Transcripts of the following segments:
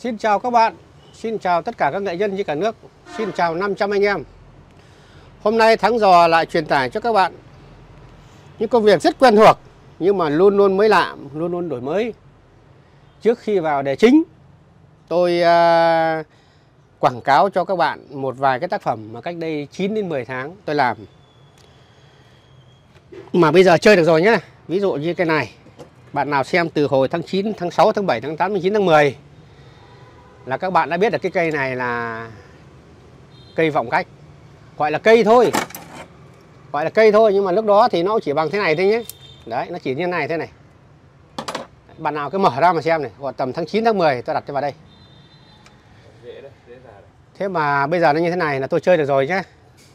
Xin chào các bạn, xin chào tất cả các nghệ nhân trên cả nước, xin chào 500 anh em. Hôm nay Thắng Giò lại truyền tải cho các bạn những công việc rất quen thuộc nhưng mà luôn luôn mới lạ, luôn luôn đổi mới. Trước khi vào đề chính, tôi quảng cáo cho các bạn một vài cái tác phẩm mà cách đây 9 đến 10 tháng tôi làm, mà bây giờ chơi được rồi nhé. Ví dụ như cái này, bạn nào xem từ hồi tháng 9, tháng 6, tháng 7, tháng 8, tháng 9, tháng 10 là các bạn đã biết được cái cây này là cây vọng cách. Gọi là cây thôi, gọi là cây thôi, nhưng mà lúc đó thì nó chỉ bằng thế này thôi nhé. Đấy, nó chỉ như này thế này. Bạn nào cứ mở ra mà xem này, còn tầm tháng 9, tháng 10 tôi đặt cho vào đây. Thế mà bây giờ nó như thế này là tôi chơi được rồi nhé.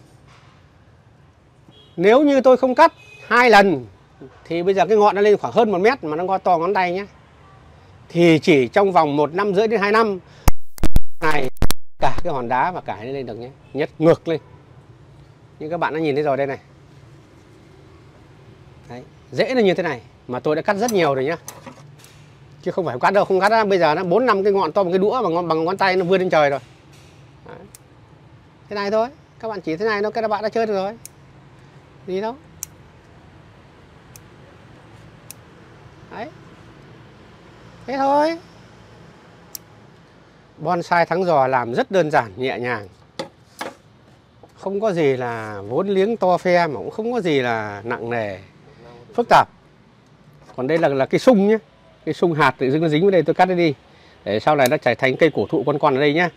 Nếu như tôi không cắt 2 lần thì bây giờ cái ngọn nó lên khoảng hơn 1 mét mà nó to to ngón tay nhé. Thì chỉ trong vòng 1 năm rưỡi đến 2 năm này cả cái hòn đá và cải lên được nhé, nhét ngược lên. Nhưng các bạn đã nhìn thấy rồi đây này. Đấy, dễ là như thế này mà tôi đã cắt rất nhiều rồi nhá. Chứ không phải không cắt đâu, không cắt ra. Bây giờ nó 4-5 cái ngọn to một cái đũa bằng ngón tay nó vươn lên trời rồi. Đấy. Thế này thôi, các bạn chỉ thế này thôi, các bạn đã chơi được rồi. Gì đâu. Đấy. Thế thôi. Bonsai Thắng Giò làm rất đơn giản, nhẹ nhàng. Không có gì là vốn liếng to phe, mà cũng không có gì là nặng nề, phức tạp. Còn đây là cái sung nhé. Cái sung hạt tự dưng nó dính vào đây, tôi cắt nó đi để sau này nó trở thành cây cổ thụ con ở đây nhé.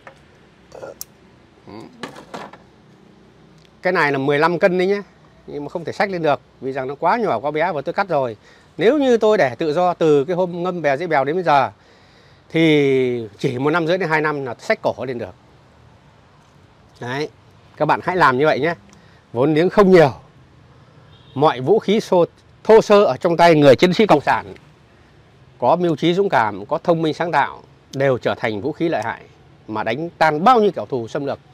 Cái này là 15 cân đấy nhé, nhưng mà không thể xách lên được vì rằng nó quá nhỏ quá bé và tôi cắt rồi. Nếu như tôi để tự do từ cái hôm ngâm bè dễ bèo đến bây giờ thì chỉ 1 năm rưỡi đến 2 năm là xách cổ lên được. Đấy, các bạn hãy làm như vậy nhé. Vốn liếng không nhiều, mọi vũ khí thô sơ ở trong tay người chiến sĩ cộng sản, có mưu trí dũng cảm, có thông minh sáng tạo, đều trở thành vũ khí lợi hại mà đánh tan bao nhiêu kẻ thù xâm lược.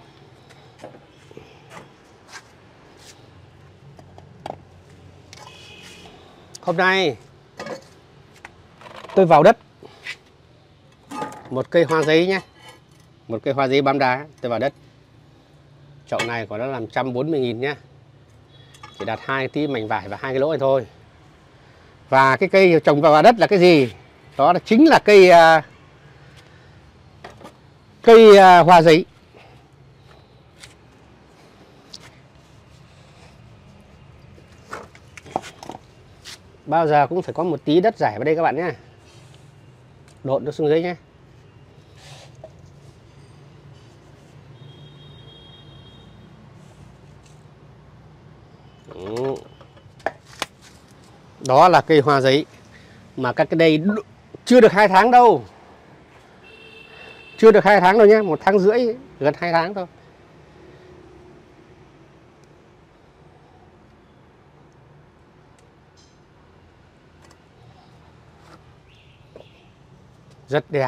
Hôm nay tôi vào đất một cây hoa giấy nhé, một cây hoa giấy bám đá. Tôi vào đất chậu này của nó làm 140.000 nhé, chỉ đặt 2 tí mảnh vải và 2 cái lỗ này thôi. Và cái cây trồng vào đất là cái gì? Đó là chính là cây hoa giấy. Bao giờ cũng phải có một tí đất rải vào đây các bạn nhé. Độn nó xuống dưới nhé. Đó là cây hoa giấy mà các cái đây chưa được 2 tháng đâu. Chưa được 2 tháng đâu nhé, 1 tháng rưỡi, gần 2 tháng thôi. Rất đẹp.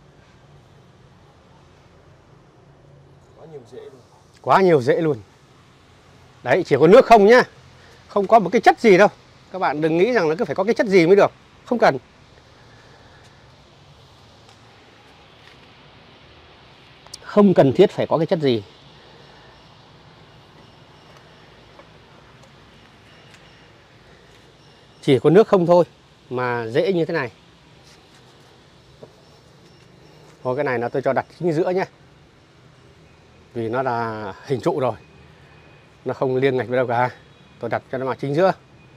Quá nhiều rễ luôn. Đấy, chỉ có nước không nhá. Không có một cái chất gì đâu. Các bạn đừng nghĩ rằng là cứ phải có cái chất gì mới được. Không cần. Không cần thiết phải có cái chất gì. Chỉ có nước không thôi mà dễ như thế này. Thôi cái này là tôi cho đặt chính giữa nhé, vì nó là hình trụ rồi, nó không liên ngạch với đâu cả. Tôi đặt cho nó vào chính giữa.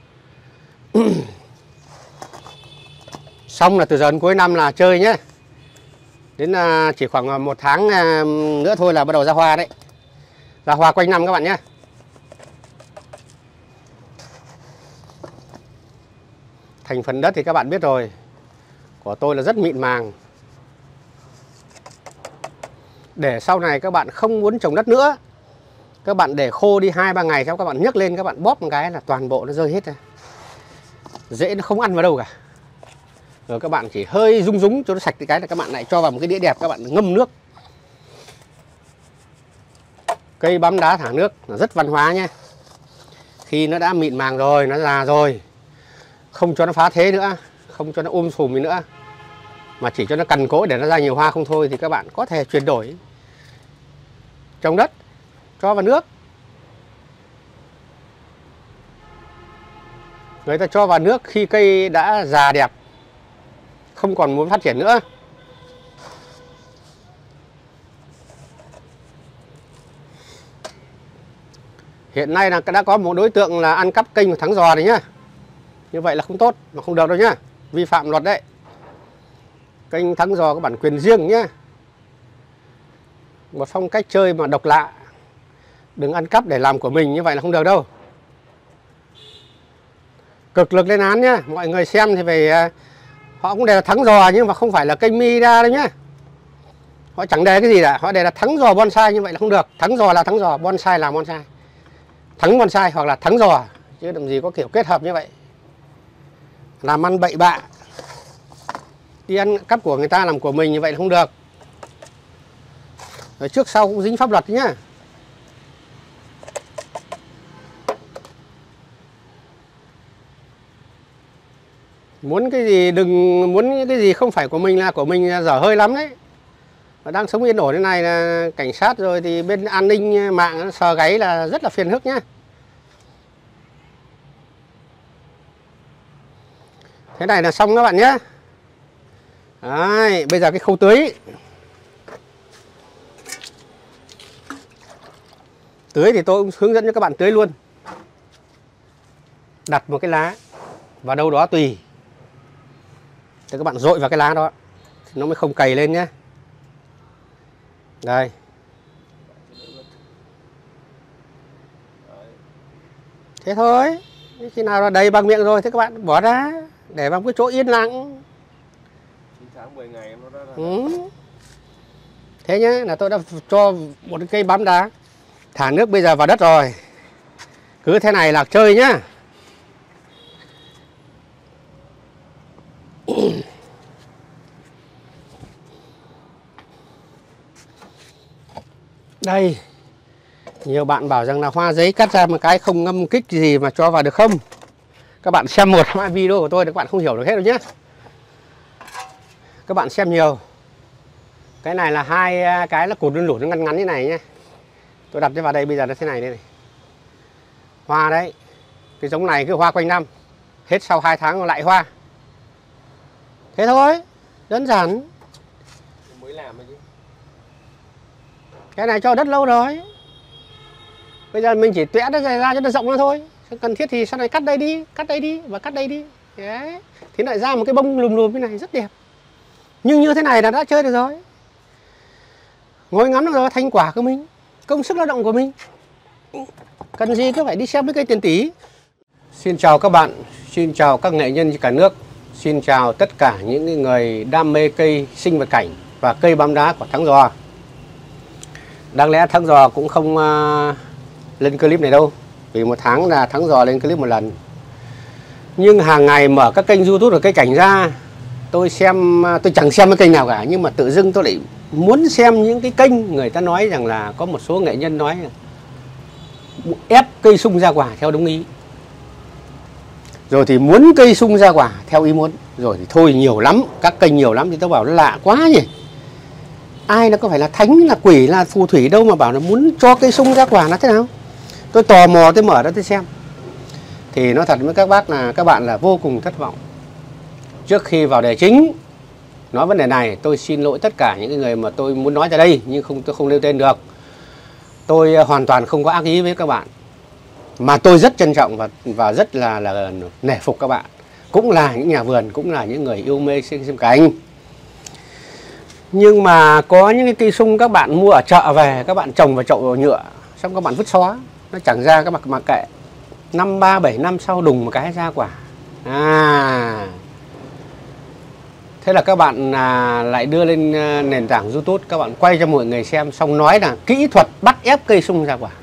Xong là từ giờ đến cuối năm là chơi nhé. Đến chỉ khoảng 1 tháng nữa thôi là bắt đầu ra hoa đấy. Ra hoa quanh năm các bạn nhé. Thành phần đất thì các bạn biết rồi, của tôi là rất mịn màng. Để sau này các bạn không muốn trồng đất nữa, các bạn để khô đi 2-3 ngày, sau các bạn nhấc lên, các bạn bóp một cái là toàn bộ nó rơi hết ra. Dễ nó không ăn vào đâu cả. Rồi các bạn chỉ hơi rung rúng cho nó sạch cái là các bạn lại cho vào một cái đĩa đẹp, các bạn ngâm nước. Cây bám đá thả nước là rất văn hóa nhé. Khi nó đã mịn màng rồi, nó già rồi, không cho nó phá thế nữa, không cho nó sùm gì nữa, mà chỉ cho nó cằn cỗi để nó ra nhiều hoa không thôi, thì các bạn có thể chuyển đổi trồng đất, cho vào nước. Người ta cho vào nước khi cây đã già đẹp, không còn muốn phát triển nữa. Hiện nay là đã có một đối tượng là ăn cắp kênh của Thắng Giò đấy nhá. Như vậy là không tốt, mà không được đâu nhá. Vi phạm luật đấy. Kênh Thắng Giò có bản quyền riêng nhá. Một phong cách chơi mà độc lạ. Đừng ăn cắp để làm của mình, như vậy là không được đâu. Cực lực lên án nhá. Mọi người xem thì phải, họ cũng đề là Thắng Giò nhưng mà không phải là kênh Mida đâu nhá. Họ chẳng đề cái gì cả, họ đề là Thắng Giò bonsai, như vậy là không được. Thắng Giò là Thắng Giò, bonsai là bonsai. Thắng bonsai hoặc là Thắng Giò, chứ làm gì có kiểu kết hợp như vậy. Làm ăn bậy bạ, đi ăn cắp của người ta làm của mình, như vậy là không được. Rồi trước sau cũng dính pháp luật nhá. Muốn cái gì muốn cái gì không phải của mình là của mình là dở hơi lắm đấy. Và đang sống yên ổn thế này là cảnh sát rồi thì bên an ninh mạng nó sờ gáy là rất là phiền phức nhá. Thế này là xong các bạn nhé. Đấy, bây giờ cái khâu tưới. Tưới thì tôi cũng hướng dẫn cho các bạn tưới luôn. Đặt một cái lá vào đâu đó tùy. Để các bạn dội vào cái lá đó thì nó mới không cày lên nhé. Đây. Thế thôi. Khi nào là đầy bằng miệng rồi thì các bạn bỏ ra, để vào cái chỗ yên lặng. 9 tháng 10 ngày nó đã Thế nhá, là tôi đã cho một cây bám đá, thả nước bây giờ vào đất rồi. Cứ thế này là chơi nhá. Đây. Nhiều bạn bảo rằng là hoa giấy cắt ra một cái không ngâm kích gì mà cho vào được không? Các bạn xem một hai video của tôi thì các bạn không hiểu được hết đâu nhé. Các bạn xem nhiều. Cái này là hai cái là cột lun lủn nó ngắn ngắn như này nhé. Tôi đặt nó vào đây bây giờ nó thế này đây này. Hoa đấy. Cái giống này cứ hoa quanh năm. Hết sau 2 tháng lại hoa. Thế thôi. Đơn giản. mới làm chứ. Cái này cho đất lâu rồi. Bây giờ mình chỉ tuẽ nó ra cho nó rộng ra thôi. Cần thiết thì sau này cắt đây đi và cắt đây đi. Đấy. Thì lại ra một cái bông lùm lùm như này rất đẹp. Nhưng như thế này là đã chơi được rồi. Ngồi ngắm được rồi, thành quả của mình, công sức lao động của mình. Cần gì cứ phải đi xem với cây tiền tỷ. Xin chào các bạn, xin chào các nghệ nhân cả nước. Xin chào tất cả những người đam mê cây sinh vật cảnh và cây bám đá của Thắng Giò. Đáng lẽ Thắng Giò cũng không lên clip này đâu, vì một tháng là Thắng Giò lên clip một lần. Nhưng hàng ngày mở các kênh YouTube và cây cảnh ra, tôi chẳng xem cái kênh nào cả, nhưng mà tự dưng tôi lại muốn xem những cái kênh người ta nói rằng là có một số nghệ nhân nói là ép cây sung ra quả theo đúng ý, rồi thì muốn cây sung ra quả theo ý muốn, rồi thì thôi nhiều lắm, các kênh nhiều lắm. Thì tôi bảo nó lạ quá nhỉ, ai nó có phải là thánh là quỷ là phù thủy đâu mà bảo là muốn cho cây sung ra quả là thế nào. Tôi tò mò tôi mở ra tôi xem, thì nói thật với các bác là các bạn là vô cùng thất vọng. Trước khi vào đề chính nói vấn đề này, tôi xin lỗi tất cả những người mà tôi muốn nói ra đây, nhưng tôi không nêu tên được. Tôi hoàn toàn không có ác ý với các bạn, mà tôi rất trân trọng và rất là nể phục các bạn. Cũng là những nhà vườn, cũng là những người yêu mê sinh cảnh. Nhưng mà có những cái cây sung các bạn mua ở chợ về, các bạn trồng vào chậu nhựa, xong các bạn vứt xóa, nó chẳng ra, các bạn mặc kệ. 7 năm sau đùng một cái ra quả. Thế là các bạn lại đưa lên nền tảng YouTube, các bạn quay cho mọi người xem, xong nói là kỹ thuật bắt ép cây sung ra quả.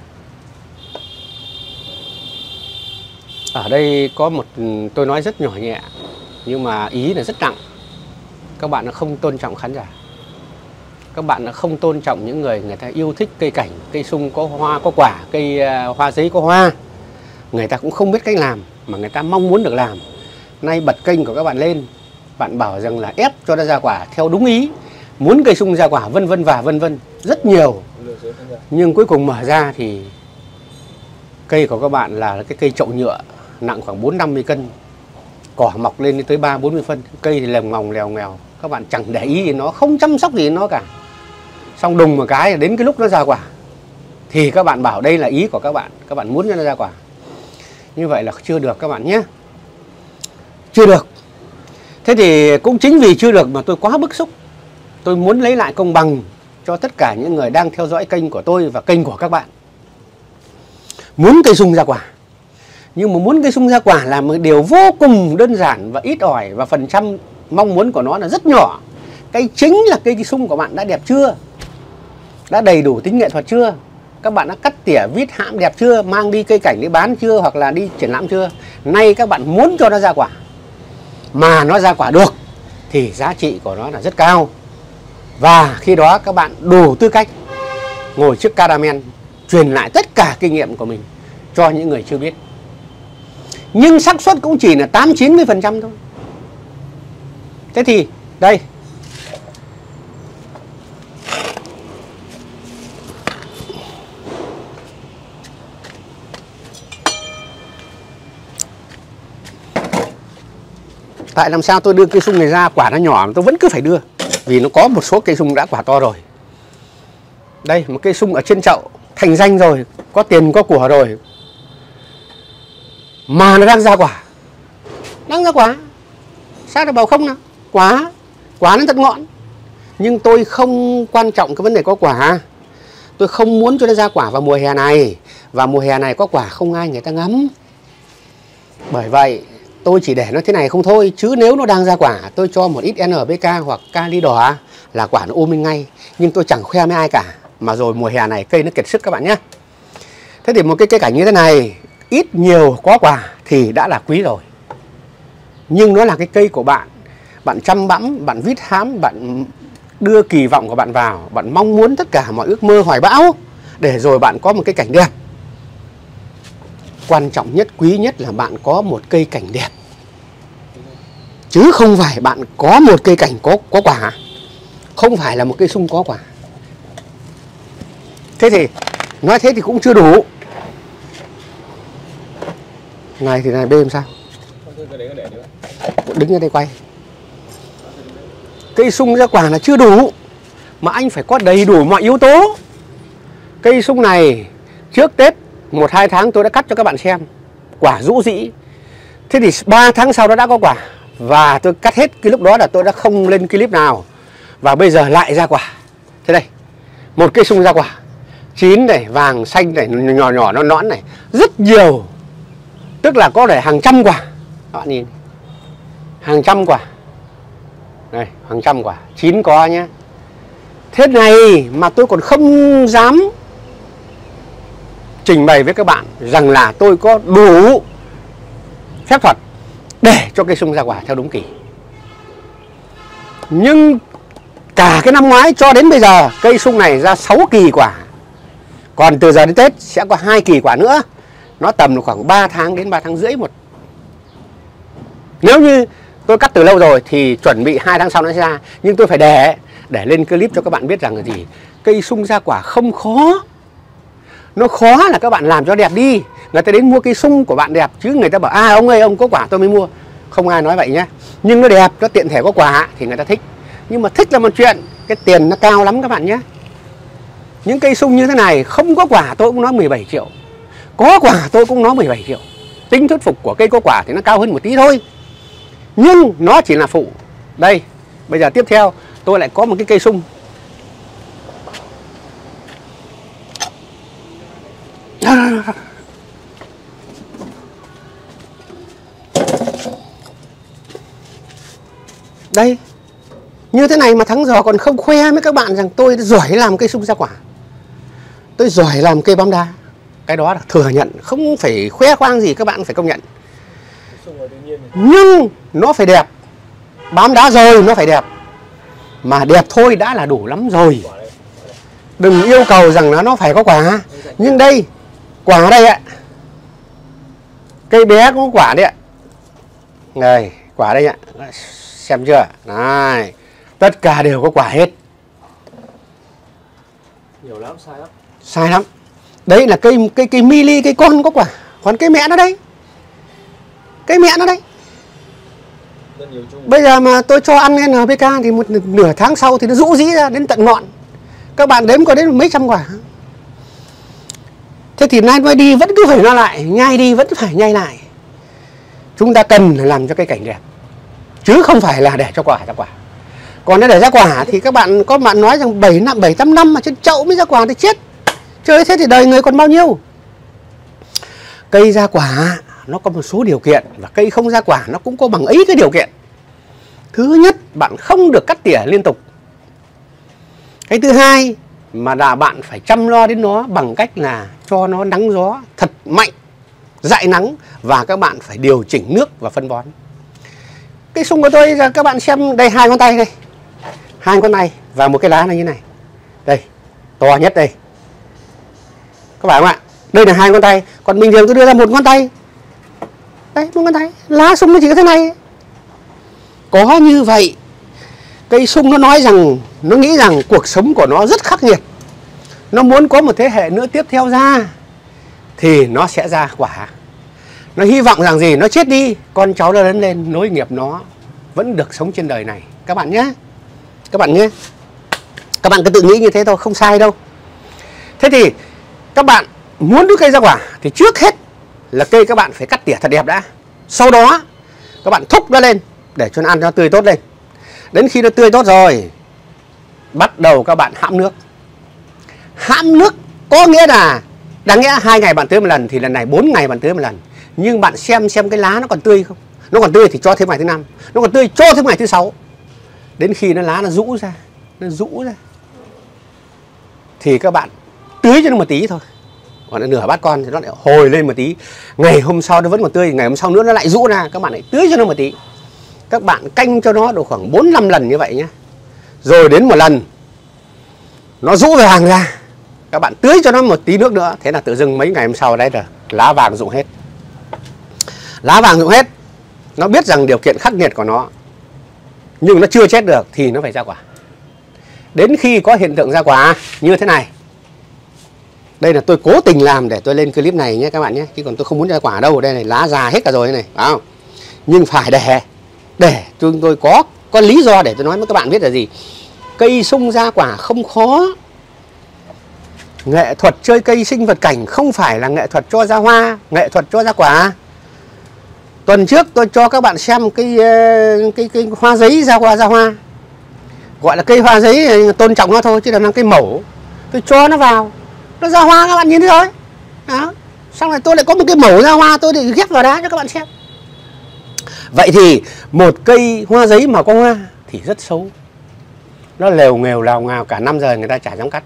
Ở đây có một, tôi nói rất nhỏ nhẹ, nhưng mà ý là rất nặng. Các bạn không tôn trọng khán giả. Các bạn không tôn trọng những người ta yêu thích cây cảnh, cây sung có hoa có quả, cây hoa giấy có hoa. Người ta cũng không biết cách làm, mà người ta mong muốn được làm. Nay bật kênh của các bạn lên, bạn bảo rằng là ép cho nó ra quả theo đúng ý, muốn cây sung ra quả vân vân và vân vân, rất nhiều. Nhưng cuối cùng mở ra thì cây của các bạn là cái cây chậu nhựa nặng khoảng 4-50 cân, cỏ mọc lên tới 30-40 phân, cây thì lèm ngòng lèo nghèo, các bạn chẳng để ý gì nó, không chăm sóc gì nó cả. Xong đùng một cái đến cái lúc nó ra quả thì các bạn bảo đây là ý của các bạn muốn cho nó ra quả. Như vậy là chưa được các bạn nhé. Chưa được. Thế thì cũng chính vì chưa được mà tôi quá bức xúc. Tôi muốn lấy lại công bằng cho tất cả những người đang theo dõi kênh của tôi và kênh của các bạn. Muốn cây sung ra quả. Nhưng mà muốn cây sung ra quả là một điều vô cùng đơn giản và ít ỏi, và phần trăm mong muốn của nó là rất nhỏ. Cái chính là cây sung của bạn đã đẹp chưa? Đã đầy đủ tính nghệ thuật chưa? Các bạn đã cắt tỉa vít hãm đẹp chưa? Mang đi cây cảnh đi bán chưa? Hoặc là đi triển lãm chưa? Nay các bạn muốn cho nó ra quả, mà nó ra quả được thì giá trị của nó là rất cao. Và khi đó các bạn đủ tư cách ngồi trước cameraman truyền lại tất cả kinh nghiệm của mình cho những người chưa biết. Nhưng xác suất cũng chỉ là 80-90% thôi. Thế thì đây, tại làm sao tôi đưa cây sung này ra quả nó nhỏ mà tôi vẫn cứ phải đưa, vì nó có một số cây sung đã quả to rồi. Đây, một cây sung ở trên chậu thành danh rồi, có tiền có của rồi, mà nó đang ra quả. Đang ra quả. Sao lại bảo không nào? Quả nó thật ngọn. Nhưng tôi không quan trọng cái vấn đề có quả. Tôi không muốn cho nó ra quả vào mùa hè này. Và mùa hè này có quả không ai người ta ngắm. Bởi vậy tôi chỉ để nó thế này không thôi. Chứ nếu nó đang ra quả, tôi cho một ít NPK hoặc kali đỏ là quả nó ôm lên ngay. Nhưng tôi chẳng khoe với ai cả. Mà rồi mùa hè này cây nó kiệt sức các bạn nhé. Thế thì một cái cây cảnh như thế này, ít nhiều có quả thì đã là quý rồi. Nhưng nó là cái cây của bạn. Bạn chăm bẵm, bạn vít hám, bạn đưa kỳ vọng của bạn vào, bạn mong muốn tất cả mọi ước mơ hoài bão để rồi bạn có một cái cảnh đẹp. Quan trọng nhất, quý nhất là bạn có một cây cảnh đẹp, chứ không phải bạn có một cây cảnh có quả. Không phải là một cây sung có quả. Thế thì nói thế thì cũng chưa đủ. Này thì này bên sao? Đứng ở đây quay. Cây sung ra quả là chưa đủ, mà anh phải có đầy đủ mọi yếu tố. Cây sung này trước Tết 1-2 tháng tôi đã cắt cho các bạn xem, quả rũ rĩ. Thế thì 3 tháng sau đó đã có quả. Và tôi cắt hết, cái lúc đó là tôi đã không lên clip nào. Và bây giờ lại ra quả. Thế đây, một cây sung ra quả, chín này, vàng, xanh này, nhỏ nhỏ nó nõn này, rất nhiều. Tức là có thể hàng trăm quả. Các bạn nhìn, hàng trăm quả. Đây, hàng trăm quả, chín có nhé. Thế này mà tôi còn không dám trình bày với các bạn rằng là tôi có đủ phép thuật để cho cây sung ra quả theo đúng kỳ. Nhưng cả cái năm ngoái cho đến bây giờ cây sung này ra 6 kỳ quả. Còn từ giờ đến Tết sẽ có 2 kỳ quả nữa. Nó tầm khoảng 3 tháng đến 3 tháng rưỡi một. Nếu như tôi cắt từ lâu rồi thì chuẩn bị 2 tháng sau nó sẽ ra. Nhưng tôi phải để lên clip cho các bạn biết rằng là gì, cây sung ra quả không khó. Nó khó là các bạn làm cho đẹp đi. Người ta đến mua cây sung của bạn đẹp, chứ người ta bảo ông ơi ông có quả tôi mới mua. Không ai nói vậy nhé. Nhưng nó đẹp, nó tiện thể có quả thì người ta thích. Nhưng mà thích là một chuyện, cái tiền nó cao lắm các bạn nhé. Những cây sung như thế này không có quả tôi cũng nói 17 triệu, có quả tôi cũng nói 17 triệu. Tính thuyết phục của cây có quả thì nó cao hơn một tí thôi, nhưng nó chỉ là phụ. Đây, bây giờ tiếp theo tôi lại có một cái cây sung. Đây, như thế này mà Thắng Giò còn không khoe với các bạn rằng tôi giỏi làm cây sung ra quả, tôi giỏi làm cây bám đá. Cái đó là thừa nhận, không phải khoe khoang gì, các bạn phải công nhận. Nhưng nó phải đẹp. Bám đá rồi nó phải đẹp. Mà đẹp thôi đã là đủ lắm rồi. Đừng yêu cầu rằng nó phải có quả. Nhưng đây, quả đây ạ. Cây bé cũng có quả đấy ạ. Này, quả đây ạ. xem chưa? Này, tất cả đều có quả hết. Nhiều lắm, sai lắm. Sai lắm. Đấy là cây mili, cây con có quả. Còn cây mẹ nó đây. Cây mẹ nó đây. Rất nhiều chung. Bây giờ mà tôi cho ăn NPK thì một nửa tháng sau thì nó rũ rĩ ra đến tận ngọn. Các bạn đếm có đến mấy trăm quả. Thế thì nay mới đi vẫn cứ phải nó lại, nhai đi vẫn phải nhai lại. Chúng ta cần làm cho cây cảnh đẹp, chứ không phải là để cho quả ra quả. Còn để ra quả thì các bạn có bạn nói rằng 7-8 năm mà trên chậu mới ra quả thì chết. Chơi thế thì đời người còn bao nhiêu. Cây ra quả nó có một số điều kiện, và cây không ra quả nó cũng có bằng ấy cái điều kiện. Thứ nhất, bạn không được cắt tỉa liên tục. Cái thứ hai mà là bạn phải chăm lo đến nó bằng cách là cho nó nắng gió thật mạnh, dại nắng, và các bạn phải điều chỉnh nước và phân bón. Cây sung của tôi các bạn xem đây, 2 ngón tay đây, 2 ngón tay và một cái lá này như này, đây to nhất đây, các bạn không ạ? Đây là 2 ngón tay, còn bình thường tôi đưa ra 1 ngón tay, đây 1 ngón tay, lá sung nó chỉ có thế này. Có như vậy, cây sung nó nói rằng, nó nghĩ rằng cuộc sống của nó rất khắc nghiệt, nó muốn có một thế hệ nữa tiếp theo ra thì nó sẽ ra quả. Nó hy vọng rằng gì? Nó chết đi, con cháu nó lớn lên nối nghiệp nó vẫn được sống trên đời này. Các bạn nhé. Các bạn nhé. Các bạn cứ tự nghĩ như thế thôi, không sai đâu. Thế thì các bạn muốn đứa cây ra quả thì trước hết là cây các bạn phải cắt tỉa thật đẹp đã. Sau đó các bạn thúc nó lên để cho nó ăn, cho nó tươi tốt lên. Đến khi nó tươi tốt rồi, bắt đầu các bạn hãm nước. Hãm nước có nghĩa là đáng nghĩa 2 ngày bạn tưới một lần, thì lần này 4 ngày bạn tưới một lần. Nhưng bạn xem cái lá nó còn tươi không. Nó còn tươi thì cho thêm ngày thứ 5, nó còn tươi cho thêm ngày thứ 6. Đến khi nó lá nó rũ ra, thì các bạn tưới cho nó một tí thôi. Còn nửa bát con thì nó lại hồi lên một tí. Ngày hôm sau nó vẫn còn tươi, ngày hôm sau nữa nó lại rũ ra, các bạn lại tưới cho nó một tí. Các bạn canh cho nó độ khoảng 4-5 lần như vậy nhé. Rồi đến một lần nó rũ vàng ra, các bạn tưới cho nó một tí nước nữa. Thế là tự dưng mấy ngày hôm sau đấy là lá vàng rụng hết. Lá vàng rụng hết. Nó biết rằng điều kiện khắc nghiệt của nó, nhưng nó chưa chết được thì nó phải ra quả. Đến khi có hiện tượng ra quả như thế này, đây là tôi cố tình làm để tôi lên clip này nhé các bạn nhé, chứ còn tôi không muốn ra quả đâu. Đây này, lá già hết cả rồi này, phải không? Nhưng phải để chúng tôi có lý do để tôi nói với các bạn biết là gì. Cây sung ra quả không khó. Nghệ thuật chơi cây sinh vật cảnh không phải là nghệ thuật cho ra hoa, nghệ thuật cho ra quả. Tuần trước tôi cho các bạn xem cái hoa giấy ra hoa. Gọi là cây hoa giấy tôn trọng nó thôi, chứ làm cây mẩu. Tôi cho nó vào, nó ra hoa, các bạn nhìn thấy rồi. Đó. Xong rồi tôi lại có một cái mẩu ra hoa, tôi để ghép vào đá cho các bạn xem. Vậy thì một cây hoa giấy mà có hoa thì rất xấu. Nó lèo nghèo lào ngào cả năm rồi người ta chả dám cắt.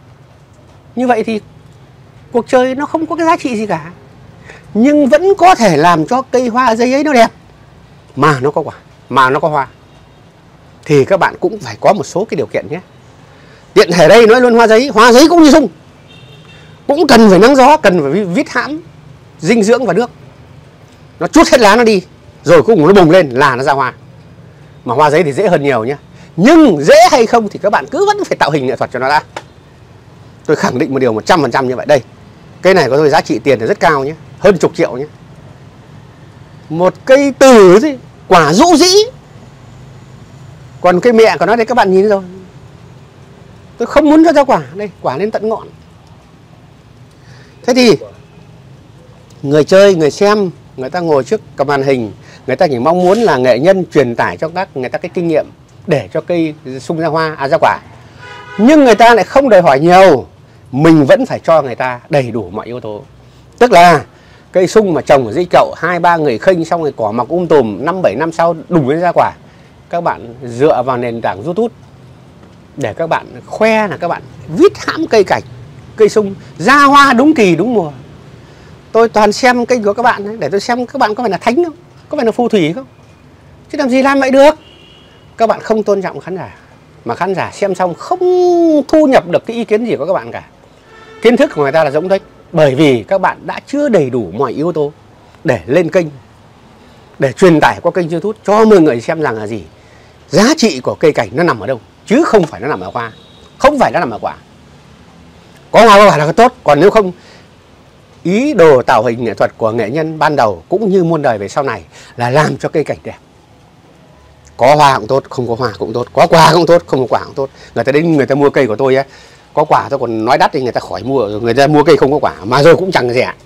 Như vậy thì cuộc chơi nó không có cái giá trị gì cả. Nhưng vẫn có thể làm cho cây hoa giấy ấy nó đẹp, mà nó có quả, mà nó có hoa. Thì các bạn cũng phải có một số cái điều kiện nhé. Tiện thể đây nói luôn, hoa giấy cũng như sung, cũng cần phải nắng gió, cần phải vít hãm dinh dưỡng và nước. Nó trút hết lá nó đi, rồi cuối cùng nó bùng lên là nó ra hoa. Mà hoa giấy thì dễ hơn nhiều nhé. Nhưng dễ hay không thì các bạn cứ vẫn phải tạo hình nghệ thuật cho nó đã. Tôi khẳng định một điều 100% như vậy. Đây, cây này có tôi giá trị tiền thì rất cao nhé, hơn chục triệu nhé. Một cây từ thì quả rũ rĩ. Còn cây mẹ của nó đây các bạn nhìn rồi. Tôi không muốn cho ra quả. Đây, quả lên tận ngọn. Thế thì người chơi, người xem, người ta ngồi trước cái màn hình, người ta chỉ mong muốn là nghệ nhân truyền tải cho các người ta cái kinh nghiệm để cho cây sung ra hoa, ra quả. Nhưng người ta lại không đòi hỏi nhiều. Mình vẫn phải cho người ta đầy đủ mọi yếu tố. Tức là cây sung mà trồng ở dưới chậu 2-3 người khênh, xong rồi cỏ mọc tùm, 5-7 năm sau đùng lên ra quả. Các bạn dựa vào nền tảng YouTube để các bạn khoe là các bạn vít hãm cây cảnh, cây sung ra hoa đúng kỳ đúng mùa. Tôi toàn xem kênh của các bạn ấy, để tôi xem các bạn có phải là thánh không, có phải là phù thủy không, chứ làm gì làm vậy được. Các bạn không tôn trọng khán giả, mà khán giả xem xong không thu nhập được cái ý kiến gì của các bạn cả. Kiến thức của người ta là rỗng tuếch, bởi vì các bạn đã chưa đầy đủ mọi yếu tố để lên kênh, để truyền tải qua kênh YouTube cho mọi người xem rằng là gì. giá trị của cây cảnh nó nằm ở đâu, chứ không phải nó nằm ở hoa, không phải nó nằm ở quả. Có hoa có quả là tốt, còn nếu không, ý đồ tạo hình nghệ thuật của nghệ nhân ban đầu cũng như muôn đời về sau này là làm cho cây cảnh đẹp. Có hoa cũng tốt, không có hoa cũng tốt, có quả cũng tốt, không có quả cũng tốt. Người ta đến người ta mua cây của tôi á, có quả tôi còn nói đắt thì người ta khỏi mua, người ta mua cây không có quả mà rồi cũng chẳng rẻ.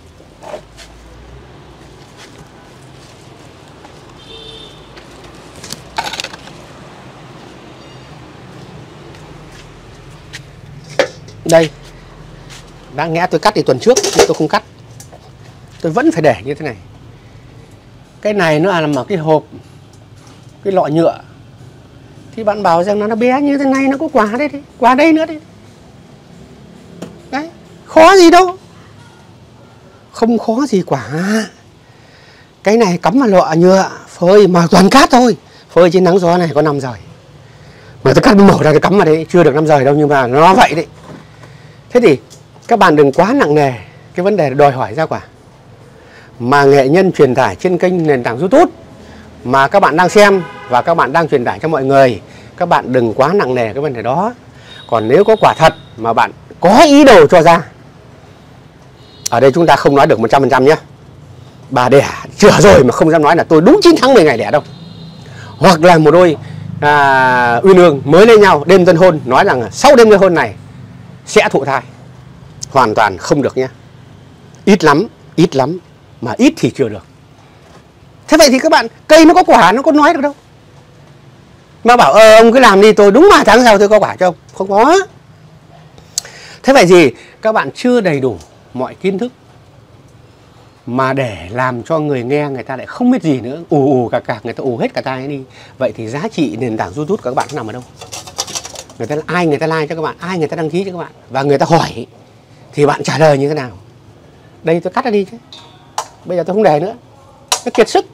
Đây, đáng nghe tôi cắt thì tuần trước nhưng tôi không cắt, tôi vẫn phải để như thế này. Cái này nó là một cái hộp, cái lọ nhựa, thì bạn bảo rằng nó bé như thế này, nó có quả đây, quả đây nữa đấy. Đấy, khó gì đâu, không khó gì quả. Cái này cắm vào lọ nhựa phơi mà toàn cát thôi, phơi trên nắng gió này có 5 giờ. Mà tôi cắt mổ ra tôi cắm vào đấy chưa được 5 giờ đâu, nhưng mà nó vậy đấy. Thế thì các bạn đừng quá nặng nề cái vấn đề đòi hỏi ra quả. Mà nghệ nhân truyền tải trên kênh nền tảng YouTube mà các bạn đang xem và các bạn đang truyền tải cho mọi người, các bạn đừng quá nặng nề cái vấn đề đó. Còn nếu có quả thật mà bạn có ý đồ cho ra, ở đây chúng ta không nói được 100% nhé. Bà đẻ chữa rồi mà không dám nói là tôi đúng 9 tháng 10 ngày đẻ đâu. Hoặc là một đôi uyên ương mới lên nhau đêm tân hôn nói rằng sau đêm tân hôn này sẽ thụ thai. Hoàn toàn không được nhé. Ít lắm, mà ít thì chưa được. Thế vậy thì các bạn, cây nó có quả nó có nói được đâu. Mà bảo ông cứ làm đi, tôi đúng 3 tháng sau tôi có quả cho ông. Không có. Thế vậy thì các bạn chưa đầy đủ mọi kiến thức mà để làm cho người nghe người ta lại không biết gì nữa, ù cả người ta ù hết cả tai đi. Vậy thì giá trị nền tảng YouTube của các bạn nằm ở đâu? Ai người ta like cho các bạn, ai người ta đăng ký cho các bạn, và người ta hỏi thì bạn trả lời như thế nào? Đây tôi cắt ra đi chứ. Bây giờ tôi không để nữa, nó kiệt sức.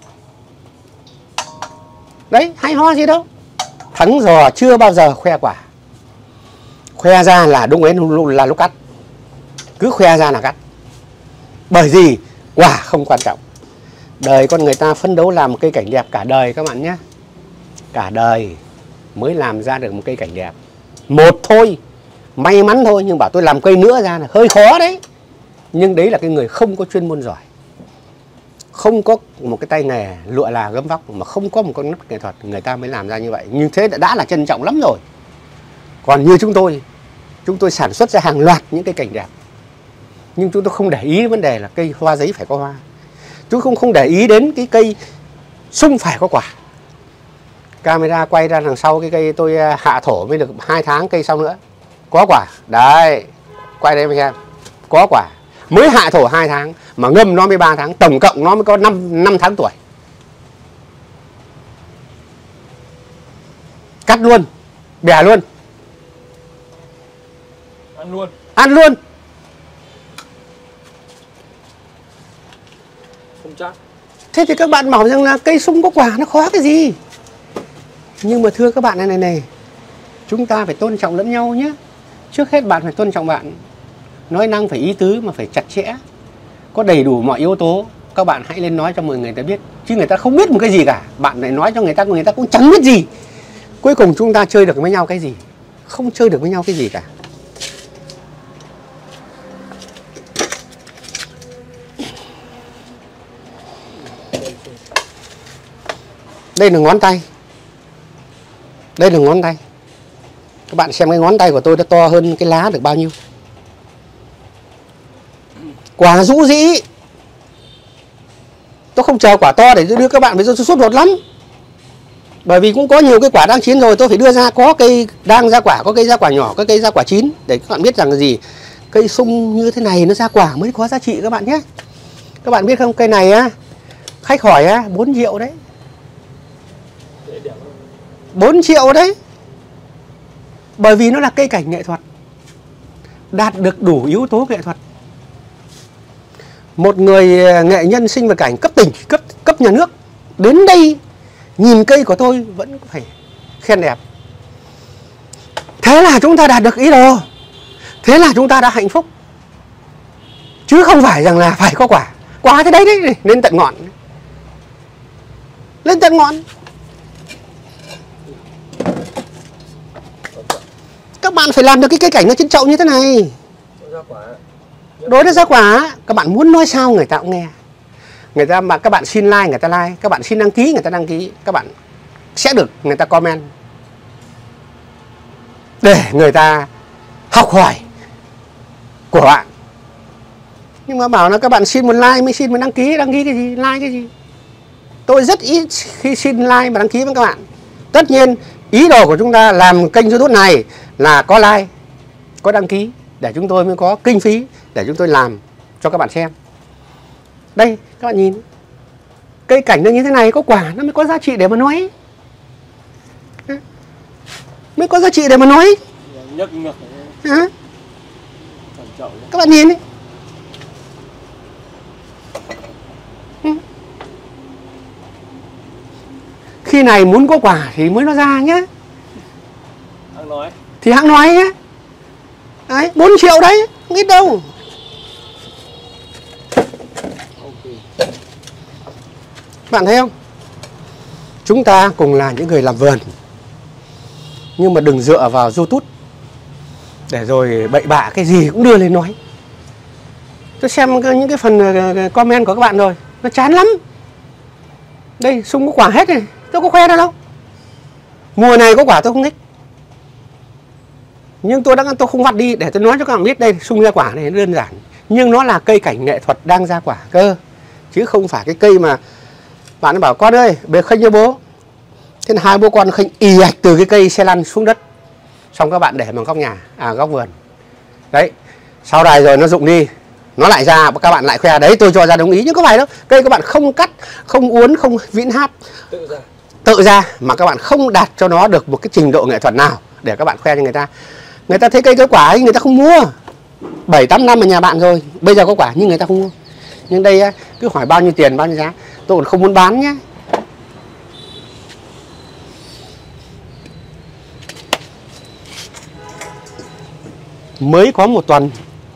Đấy, hay ho gì đâu. Thắng giò chưa bao giờ khoe quả. Khoe ra là đúng ấy là lúc cắt. Cứ khoe ra là cắt. Bởi vì quả không quan trọng. Đời con người ta phấn đấu làm một cây cảnh đẹp cả đời các bạn nhé. Cả đời mới làm ra được một cây cảnh đẹp. Một thôi, may mắn thôi, nhưng bảo tôi làm cây nữa ra là hơi khó đấy. Nhưng đấy là cái người không có chuyên môn giỏi, không có một cái tay nghề lụa là gấm vóc, mà không có một con mắt nghệ thuật, người ta mới làm ra như vậy. Nhưng thế đã là trân trọng lắm rồi. Còn như chúng tôi sản xuất ra hàng loạt những cây cảnh đẹp, nhưng chúng tôi không để ý vấn đề là cây hoa giấy phải có hoa. Chúng không để ý đến cái cây sung phải có quả. Camera quay ra đằng sau cái cây tôi hạ thổ mới được 2 tháng, cây sau nữa có quả. Đấy, quay đây em xem, có quả. Mới hạ thổ 2 tháng mà ngâm nó mới 3 tháng, tổng cộng nó mới có 5 tháng tuổi. Cắt luôn, bẻ luôn, ăn luôn. Không chắc. Thế thì các bạn bảo rằng là cây sung có quả nó khó cái gì? Nhưng mà thưa các bạn này, chúng ta phải tôn trọng lẫn nhau nhé. Trước hết bạn phải tôn trọng bạn. Nói năng phải ý tứ mà phải chặt chẽ, có đầy đủ mọi yếu tố. Các bạn hãy lên nói cho mọi người ta biết, chứ người ta không biết một cái gì cả. Bạn lại nói cho người ta cũng chẳng biết gì. Cuối cùng chúng ta chơi được với nhau cái gì? Không chơi được với nhau cái gì cả. Đây là ngón tay. Đây là ngón tay. Các bạn xem cái ngón tay của tôi nó to hơn cái lá được bao nhiêu. Quả rũ rĩ. Tôi không chờ quả to để đưa các bạn, với tôi sốt ruột lắm. Bởi vì cũng có nhiều cái quả đang chín rồi, tôi phải đưa ra, có cây đang ra quả, có cây ra quả nhỏ, có cây ra quả chín, để các bạn biết rằng là gì, cây sung như thế này nó ra quả mới có giá trị các bạn nhé. Các bạn biết không, cây này á, khách hỏi á, 4 triệu đấy. 4 triệu đấy. Bởi vì nó là cây cảnh nghệ thuật, đạt được đủ yếu tố nghệ thuật. Một người nghệ nhân sinh vật cảnh cấp tỉnh, cấp nhà nước đến đây nhìn cây của tôi vẫn phải khen đẹp. Thế là chúng ta đạt được ý đồ. Thế là chúng ta đã hạnh phúc. Chứ không phải rằng là phải có quả. Quả thế đấy, lên tận ngọn. Lên tận ngọn. Các bạn phải làm được cái cây cảnh nó trên chậu như thế này. Ra quả. Đối với giá quả, các bạn muốn nói sao người ta cũng nghe. Người ta mà các bạn xin like người ta like, các bạn xin đăng ký người ta đăng ký, các bạn sẽ được người ta comment để người ta học hỏi của bạn. Nhưng mà bảo là các bạn xin một like mới xin một đăng ký cái gì, like cái gì. Tôi rất ít khi xin like và đăng ký với các bạn. Tất nhiên ý đồ của chúng ta làm kênh YouTube này là có like, có đăng ký để chúng tôi mới có kinh phí để chúng tôi làm cho các bạn xem. Đây các bạn nhìn, cây cảnh nó như thế này có quả nó mới có giá trị để mà nói. Mới có giá trị để mà nói. Nhấc ngược. Các bạn nhìn đi. Khi này muốn có quả thì mới nó ra nhé. Hãng nói. Thì hãng nói nhé. Đấy, 4 triệu đấy, không ít đâu. Okay. Bạn thấy không? Chúng ta cùng là những người làm vườn, nhưng mà đừng dựa vào YouTube để rồi bậy bạ cái gì cũng đưa lên nói. Tôi xem những cái phần comment của các bạn rồi, nó chán lắm. Đây, sung có quả hết này, tôi có khoe đâu đâu. Mùa này có quả tôi không thích, nhưng tôi không vặt đi để tôi nói cho các bạn biết đây sung ra quả này đơn giản. Nhưng nó là cây cảnh nghệ thuật đang ra quả cơ, chứ không phải cái cây mà bạn ấy bảo con ơi về khênh cho bố. Thế là hai bố con khênh ì ạch từ cái cây xe lăn xuống đất, xong các bạn để bằng góc nhà, góc vườn. Đấy, sau này rồi nó rụng đi, nó lại ra, các bạn lại khoe đấy tôi cho ra đồng ý. Nhưng có phải đâu, cây các bạn không cắt, không uốn, không vĩnh háp, tự ra mà các bạn không đạt cho nó được một cái trình độ nghệ thuật nào để các bạn khoe cho người ta. Người ta thấy cây có quả ấy, người ta không mua. 7-8 năm ở nhà bạn rồi, bây giờ có quả nhưng người ta không mua. Nhưng đây cứ hỏi bao nhiêu tiền, bao nhiêu giá, tôi còn không muốn bán nhé. Mới có 1 tuần.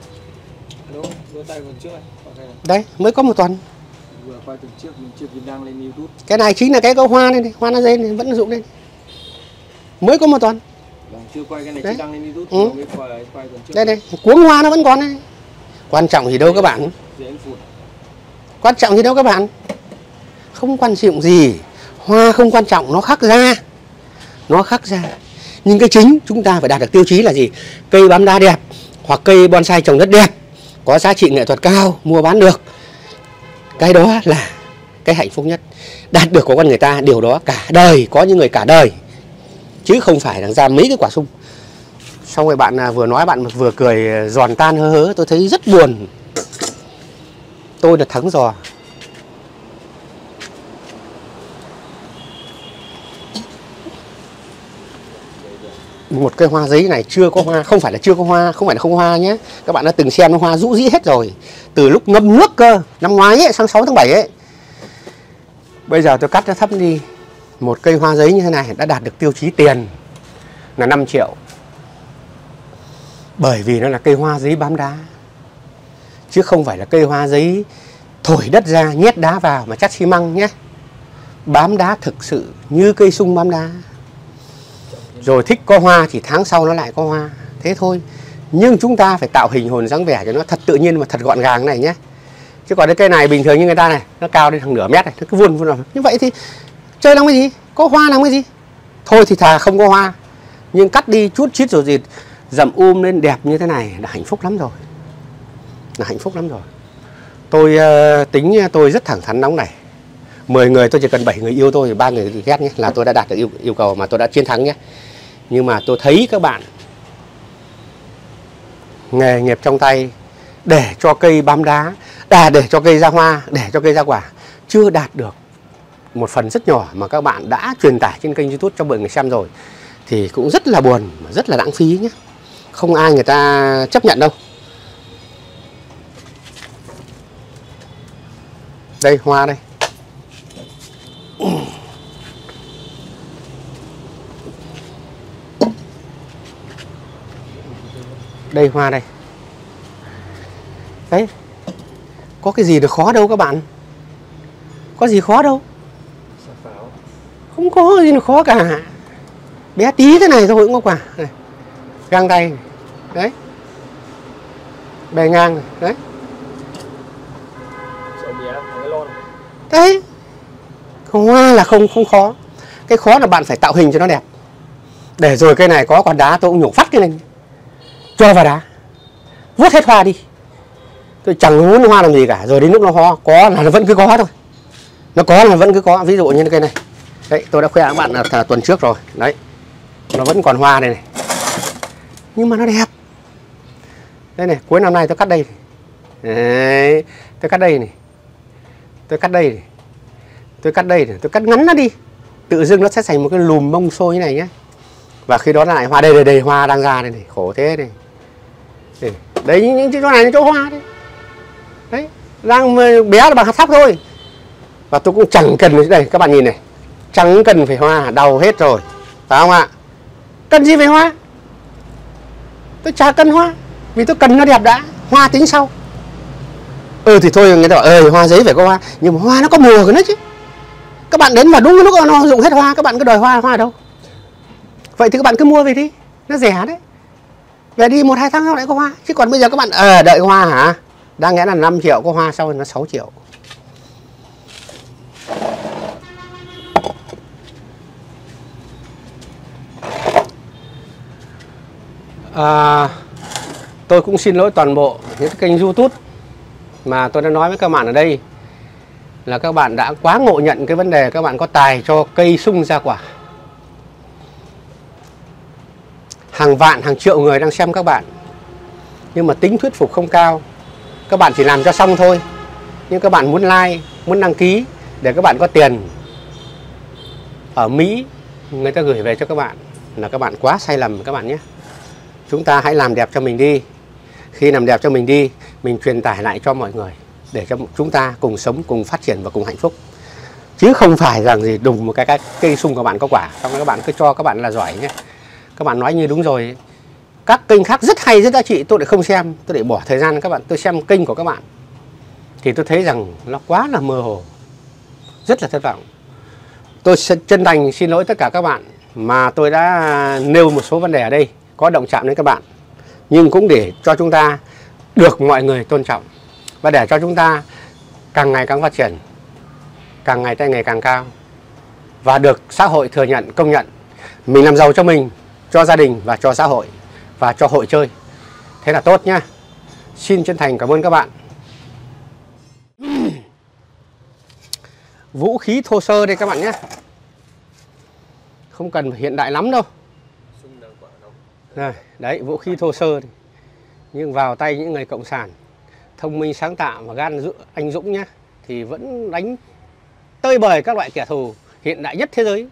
Đấy, mới có 1 tuần. Vừa quay tuần trước mình chưa kịp đăng lên YouTube. Cái này chính là cái có hoa này, hoa nó dây này vẫn dụng đây. Mới có 1 tuần. Vâng, chưa quay cái này Đấy. chưa đăng lên YouTube. Quay tuần trước. Đây, cuống hoa nó vẫn còn đây. Quan trọng gì đâu các bạn. Quan trọng gì đâu các bạn. Không quan trọng gì. Hoa không quan trọng, nó khắc ra. Nó khắc ra. Nhưng cái chính chúng ta phải đạt được tiêu chí là gì? Cây bám đá đẹp, hoặc cây bonsai trồng rất đẹp, có giá trị nghệ thuật cao, mua bán được. Cái đó là cái hạnh phúc nhất. Đạt được của con người ta, điều đó cả đời, có những người cả đời, chứ không phải là ra mấy cái quả sung. Xong rồi bạn vừa nói bạn vừa cười giòn tan hớ hớ, tôi thấy rất buồn. Tôi là thắng giò. Một cây hoa giấy này chưa có hoa, không phải là chưa có hoa, không phải là không hoa nhé. Các bạn đã từng xem nó hoa rũ rĩ hết rồi. Từ lúc ngâm nước cơ, năm ngoái ấy, sang 6 tháng 7 ấy. Bây giờ tôi cắt nó thấp đi. Một cây hoa giấy như thế này đã đạt được tiêu chí tiền là 5 triệu. Bởi vì nó là cây hoa giấy bám đá, chứ không phải là cây hoa giấy thổi đất ra, nhét đá vào mà chắt xi măng nhé. Bám đá thực sự như cây sung bám đá. Rồi thích có hoa thì tháng sau nó lại có hoa. Thế thôi. Nhưng chúng ta phải tạo hình hồn dáng vẻ cho nó thật tự nhiên và thật gọn gàng này nhé. Chứ còn cái cây này bình thường như người ta này, nó cao đến hàng nửa mét này, nó cứ vuông vuông. Như vậy thì chơi làm cái gì? Có hoa làm cái gì? Thôi thì thà không có hoa. Nhưng cắt đi chút chít rồi gì dầm lên đẹp như thế này là hạnh phúc lắm rồi. Là hạnh phúc lắm rồi. Tôi tính tôi rất thẳng thắn nóng này. 10 người tôi chỉ cần 7 người yêu tôi thì 3 người thì ghét nhé, là tôi đã đạt được yêu cầu mà tôi đã chiến thắng nhé. Nhưng mà tôi thấy các bạn nghề nghiệp trong tay để cho cây bám đá, để cho cây ra hoa, để cho cây ra quả chưa đạt được một phần rất nhỏ mà các bạn đã truyền tải trên kênh YouTube cho mọi người xem rồi, thì cũng rất là buồn, rất là lãng phí nhé. Không ai người ta chấp nhận đâu. Đây hoa đây. Đây hoa đây. Đấy. Có cái gì được khó đâu các bạn. Có gì khó đâu. Không có gì được khó cả. Bé tí thế này thôi cũng có quả này. Găng tay đấy, bề ngang này. Đấy. Đấy, hoa là không khó. Cái khó là bạn phải tạo hình cho nó đẹp. Để rồi cây này có con đá tôi cũng nhổ phát cái này, cho vào đá, vuốt hết hoa đi. Tôi chẳng muốn hoa làm gì cả. Rồi đến lúc nó ho, có là nó vẫn cứ có thôi. Nó có là vẫn cứ có. Ví dụ như cây này. Đấy, tôi đã khoe các bạn là tuần trước rồi. Đấy, nó vẫn còn hoa đây này. Nhưng mà nó đẹp. Đây này, cuối năm nay tôi cắt đây. Đấy, tôi cắt đây này. Tôi cắt đây này. Tôi cắt đây này. Tôi cắt ngắn nó đi. Tự dưng nó sẽ thành một cái lùm mông xôi như này nhé. Và khi đó lại hoa đây hoa đang ra đây này, khổ thế này. Đấy, những chỗ này là chỗ hoa đấy. Đấy, đang bé là bằng hạt thóc thôi. Và tôi cũng chẳng cần, đây các bạn nhìn này, chẳng cần phải hoa, đầu hết rồi, phải không ạ? Cần gì phải hoa? Tôi chả cần hoa, vì tôi cần nó đẹp đã, hoa tính sau. Thì thôi người ta bảo hoa giấy phải có hoa, nhưng mà hoa nó có mùa của nó chứ. Các bạn đến mà đúng lúc nó dụng hết hoa, các bạn cứ đòi hoa ở đâu? Vậy thì các bạn cứ mua về đi, nó rẻ đấy. Về đi 1-2 tháng sau lại có hoa. Chứ còn bây giờ các bạn đợi hoa hả? Đang nghĩa là 5 triệu có hoa, sau rồi nó 6 triệu. Tôi cũng xin lỗi toàn bộ những cái kênh YouTube mà tôi đã nói với các bạn ở đây, là các bạn đã quá ngộ nhận cái vấn đề các bạn có tài cho cây sung ra quả. Hàng vạn, hàng triệu người đang xem các bạn, nhưng mà tính thuyết phục không cao. Các bạn chỉ làm cho xong thôi. Nhưng các bạn muốn like, muốn đăng ký để các bạn có tiền ở Mỹ người ta gửi về cho các bạn, là các bạn quá sai lầm các bạn nhé. Chúng ta hãy làm đẹp cho mình đi. Khi làm đẹp cho mình đi, mình truyền tải lại cho mọi người, để cho chúng ta cùng sống, cùng phát triển và cùng hạnh phúc. Chứ không phải rằng gì đùng một cái cây sung của bạn có quả, xong rồi các bạn cứ cho các bạn là giỏi nhé. Các bạn nói như đúng rồi. Các kênh khác rất hay, rất giá trị, tôi lại không xem. Tôi để bỏ thời gian các bạn, tôi xem kênh của các bạn thì tôi thấy rằng nó quá là mơ hồ. Rất là thất vọng. Tôi chân thành xin lỗi tất cả các bạn mà tôi đã nêu một số vấn đề ở đây có động chạm đến các bạn. Nhưng cũng để cho chúng ta được mọi người tôn trọng, và để cho chúng ta càng ngày càng phát triển, càng ngày tay ngày càng cao, và được xã hội thừa nhận, công nhận. Mình làm giàu cho mình, cho gia đình và cho xã hội và cho hội chơi. Thế là tốt nhá. Xin chân thành cảm ơn các bạn. Vũ khí thô sơ đây các bạn nhé. Không cần hiện đại lắm đâu. Đây, đấy, vũ khí thô sơ. Nhưng vào tay những người cộng sản thông minh, sáng tạo và gan anh dũng nhé, thì vẫn đánh tơi bời các loại kẻ thù hiện đại nhất thế giới.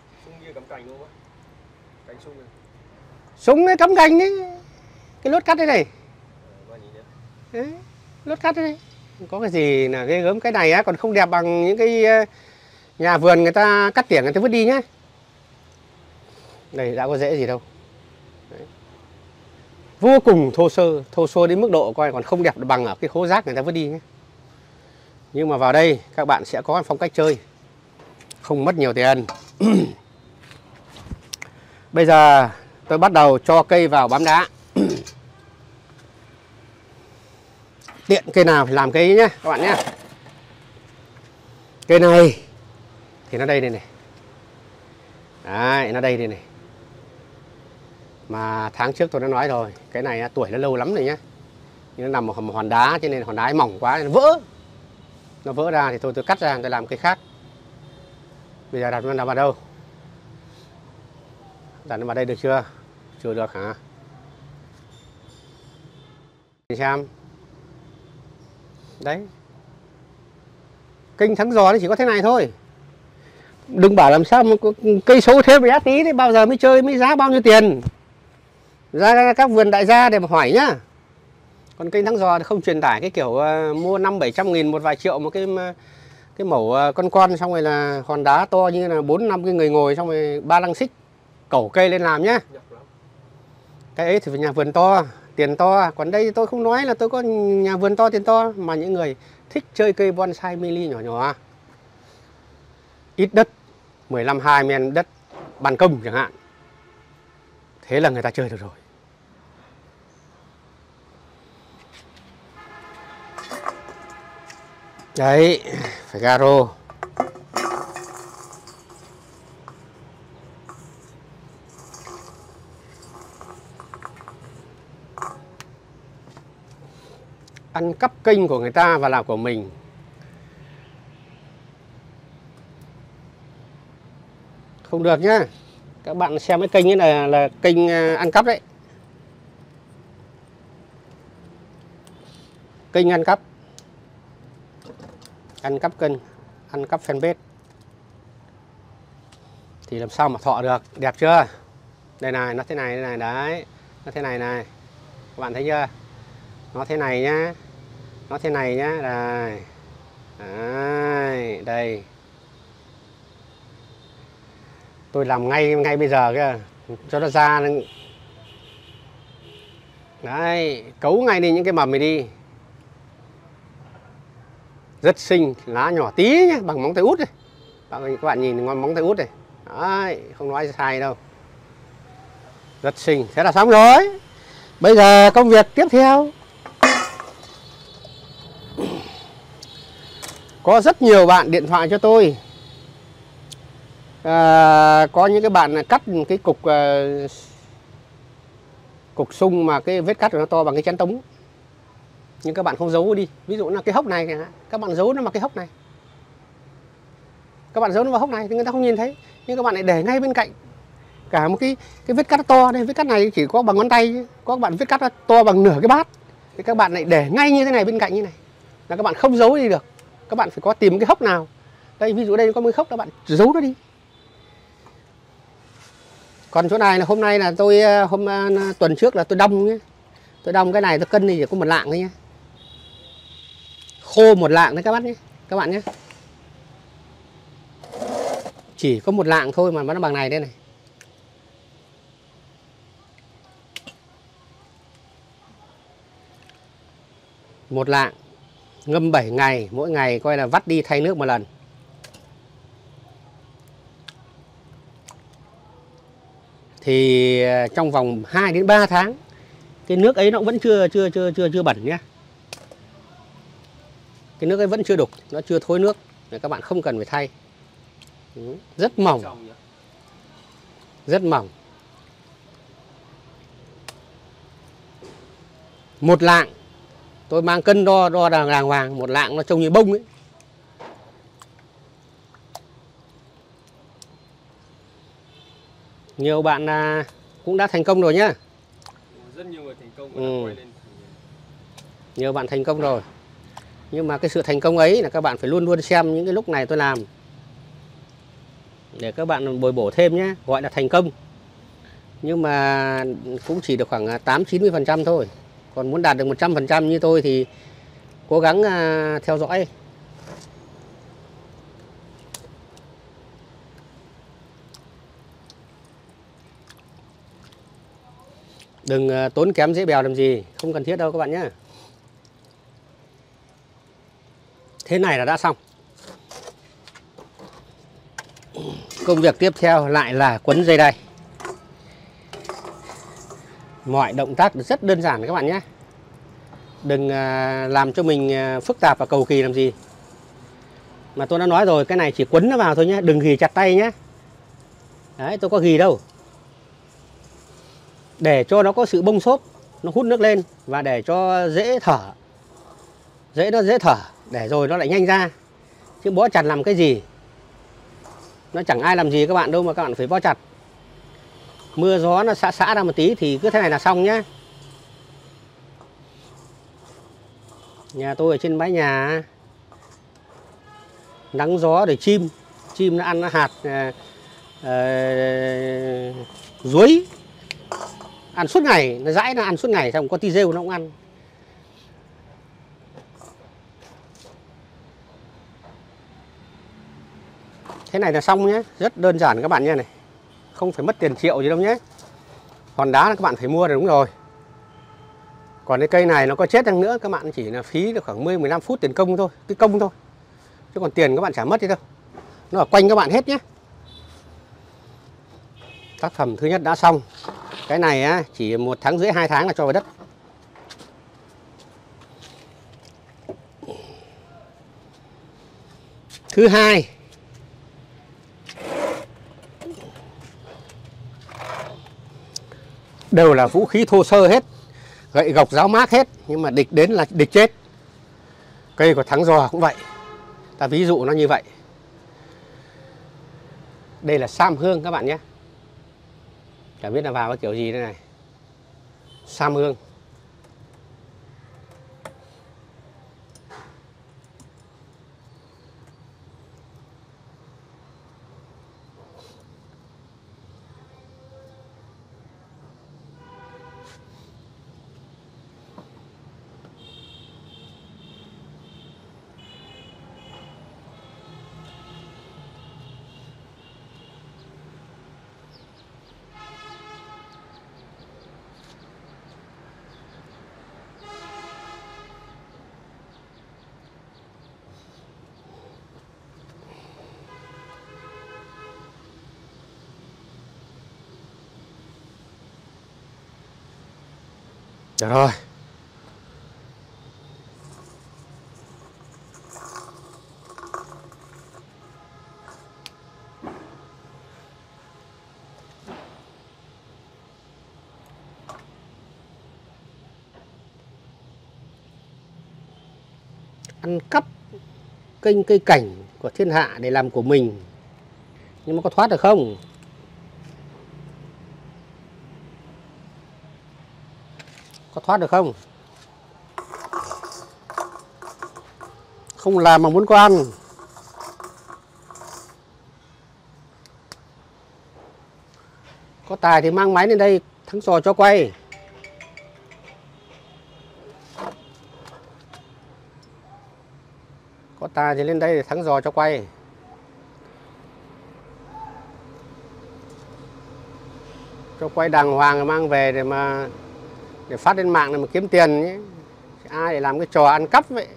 Súng ấy cắm cành đấy. Cái lốt cắt đây này. Đấy, lốt cắt đây này. Có cái gì là ghê gớm. Cái này á, còn không đẹp bằng những cái nhà vườn người ta cắt tỉa người ta vứt đi nhé. Đây đã có dễ gì đâu. Đấy. Vô cùng thô sơ đến mức độ coi còn không đẹp bằng ở cái khố rác người ta vứt đi nhé. Nhưng mà vào đây các bạn sẽ có phong cách chơi, không mất nhiều tiền. Bây giờ tôi bắt đầu cho cây vào bám đá. Tiện cây nào thì làm cây nhé các bạn nhé. Cây này thì nó đây này. Đấy, nó đây này. Mà tháng trước tôi đã nói rồi, cái này tuổi nó lâu lắm rồi nhé. Nhưng nó nằm một hòn đá, cho nên hòn đá mỏng quá nó vỡ. Nó vỡ ra thì tôi cắt ra, tôi làm cây khác. Bây giờ đặt nó vào đâu? Đặt nó vào đây được chưa? Chưa được hả? Xem. Đấy. Kênh Thắng Giò nó chỉ có thế này thôi. Đừng bảo làm sao mà cây số thế bé tí đấy, bao giờ mới chơi, mới giá bao nhiêu tiền. Ra các vườn đại gia để mà hỏi nhá. Còn kênh Thắng Giò thì không truyền tải cái kiểu mua 500-700 nghìn một vài triệu một cái mẩu con xong rồi là hòn đá to như là 4-5 cái người ngồi, xong rồi 3 lăng xích cẩu cây lên làm nhá. Cái ấy thì phải nhà vườn to, tiền to. Còn đây tôi không nói là tôi có nhà vườn to, tiền to, mà những người thích chơi cây bonsai mini nhỏ nhỏ, ít đất, 15-20 men đất ban công chẳng hạn, thế là người ta chơi được rồi. Đấy, phải garo. Ăn cắp kênh của người ta và làm của mình. Không được nhá. Các bạn xem cái kênh ấy là kênh ăn cắp đấy. Kênh ăn cắp. Ăn cắp kênh, ăn cắp fanpage. Thì làm sao mà thọ được, đẹp chưa? Đây này, nó thế này, đây này, đấy. Nó thế này này. Các bạn thấy chưa? Nó thế này nhá. Nó thế này nhá, đây. Đấy, đây. Tôi làm ngay bây giờ kìa, cho nó ra. Đấy, cấu ngay đi những cái mầm này đi. Rất xinh, lá nhỏ tí nhé, bằng móng tay út này. Các bạn nhìn ngon móng tay út này. Đấy, không nói sai đâu. Rất xinh, thế là xong rồi. Bây giờ công việc tiếp theo. Có rất nhiều bạn điện thoại cho tôi. Có những cái bạn cắt cái cục sung mà cái vết cắt của nó to bằng cái chén tống. Nhưng các bạn không giấu đi. Ví dụ là cái hốc này, các bạn giấu nó vào cái hốc này. Các bạn giấu nó vào hốc này thì người ta không nhìn thấy. Nhưng các bạn lại để ngay bên cạnh cả một cái vết cắt to đây. Vết cắt này chỉ có bằng ngón tay. Có các bạn vết cắt to bằng nửa cái bát. Thì các bạn lại để ngay như thế này bên cạnh như này. Là các bạn không giấu đi được. Các bạn phải có tìm cái hốc nào. Đây ví dụ đây có một cái hốc, các bạn giấu nó đi. Còn chỗ này là hôm nay là tôi tuần trước là tôi đong nhé. Tôi đong cái này tôi cân thì chỉ có 1 lạng thôi nhé. Khô 1 lạng đấy các bạn nhé. Chỉ có 1 lạng thôi mà nó bằng này đây này. Một lạng ngâm 7 ngày, mỗi ngày coi là vắt đi thay nước 1 lần. Thì trong vòng 2 đến 3 tháng cái nước ấy nó vẫn chưa bẩn nhé. Cái nước ấy vẫn chưa đục, nó chưa thối nước. Nên các bạn không cần phải thay. Rất mỏng. Rất mỏng. 1 lạng. Tôi mang cân đo đàng hoàng. 1 lạng nó trông như bông ấy. Nhiều bạn cũng đã thành công rồi nhá. Rất nhiều người thành công. Quay lên. Nhiều bạn thành công rồi. Nhưng mà cái sự thành công ấy là các bạn phải luôn luôn xem những cái lúc này tôi làm. Để các bạn bồi bổ thêm nhé. Gọi là thành công. Nhưng mà cũng chỉ được khoảng 8-90% thôi. Còn muốn đạt được 100% như tôi thì cố gắng theo dõi. Đừng tốn kém dễ bèo làm gì. Không cần thiết đâu các bạn nhé. Thế này là đã xong. Công việc tiếp theo lại là quấn dây đai. Mọi động tác rất đơn giản các bạn nhé. Đừng làm cho mình phức tạp và cầu kỳ làm gì. Mà tôi đã nói rồi, cái này chỉ quấn nó vào thôi nhé. Đừng ghì chặt tay nhé. Đấy, tôi có ghì đâu. Để cho nó có sự bông xốp, nó hút nước lên. Và để cho dễ thở. Dễ thở. Để rồi nó lại nhanh ra. Chứ bó chặt làm cái gì. Nó chẳng ai làm gì các bạn đâu mà các bạn phải bó chặt. Mưa gió nó xả ra một tí thì cứ thế này là xong nhá. Nhà tôi ở trên mái nhà. Nắng gió để chim nó ăn nó hạt ruối. Ăn suốt ngày, nó dãi nó ăn suốt ngày. Xong có tí rêu nó cũng ăn. Thế này là xong nhé. Rất đơn giản các bạn nhé này. Không phải mất tiền triệu gì đâu nhé. Hòn đá là các bạn phải mua là đúng rồi. Còn cái cây này nó có chết chăng nữa các bạn chỉ là phí được khoảng 10-15 phút tiền công thôi. Cái công thôi. Chứ còn tiền các bạn chả mất đi đâu. Nó ở quanh các bạn hết nhé. Tác phẩm thứ nhất đã xong. Cái này á, chỉ 1 tháng rưỡi 2 tháng là cho vào đất. Thứ hai, đều là vũ khí thô sơ hết, gậy gộc giáo mác hết, nhưng mà địch đến là địch chết. Cây của thắng giò cũng vậy, ta ví dụ nó như vậy. Đây là sam hương các bạn nhé, chả biết là vào cái kiểu gì đây này. Sam hương. Được rồi. Ăn cắp kênh cây cảnh của thiên hạ để làm của mình, nhưng mà có thoát được không? Có thoát được không? Không làm mà muốn có ăn. Có tài thì mang máy lên đây, thắng giò cho quay. Có tài thì lên đây để thắng giò cho quay. Cho quay đàng hoàng mang về để phát lên mạng này mà kiếm tiền nhé. Ai để làm cái trò ăn cắp vậy.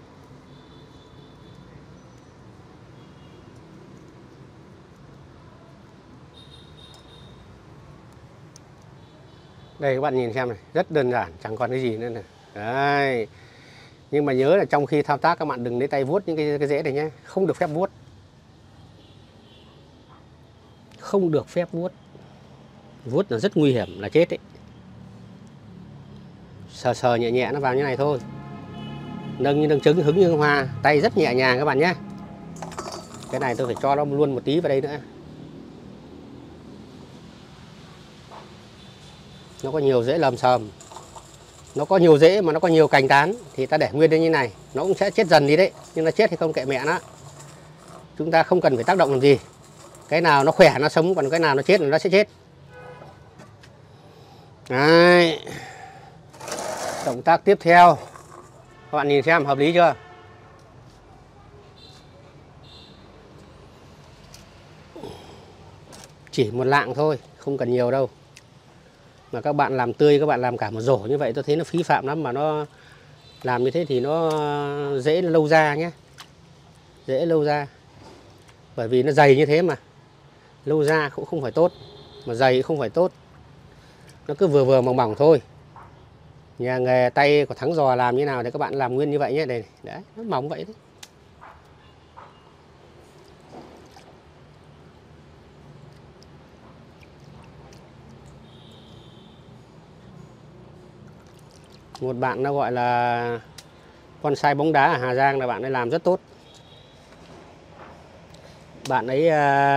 Đây các bạn nhìn xem này, rất đơn giản, chẳng còn cái gì nữa này. Đấy. Nhưng mà nhớ là trong khi thao tác các bạn đừng lấy tay vuốt những cái rễ này nhé, không được phép vuốt. Không được phép vuốt. Vuốt là rất nguy hiểm, là chết đấy. Sờ sờ nhẹ nhẹ nó vào như này thôi. Nâng như nâng trứng, hứng như hoa, tay rất nhẹ nhàng các bạn nhé. Cái này tôi phải cho nó luôn một tí vào đây nữa. Nó có nhiều rễ lầm xầm. Nó có nhiều rễ mà nó có nhiều cành tán thì ta để nguyên như này, nó cũng sẽ chết dần đi đấy. Nhưng nó chết thì không kệ mẹ nó. Chúng ta không cần phải tác động làm gì. Cái nào nó khỏe nó sống, còn cái nào nó chết nó sẽ chết. Đấy. Động tác tiếp theo, các bạn nhìn xem hợp lý chưa? Chỉ một lạng thôi, không cần nhiều đâu. Mà các bạn làm tươi, các bạn làm cả một rổ như vậy tôi thấy nó phí phạm lắm. Mà nó làm như thế thì nó dễ lâu ra nhé. Dễ lâu ra. Bởi vì nó dày như thế mà. Lâu ra cũng không phải tốt. Mà dày không phải tốt. Nó cứ vừa vừa mỏng mỏng thôi. Nhà nghề tay của thắng giò làm như nào thì các bạn làm nguyên như vậy nhé. Đây, đấy, nó mỏng vậy đấy. Một bạn nó gọi là bonsai bóng đá ở Hà Giang là bạn ấy làm rất tốt. Bạn ấy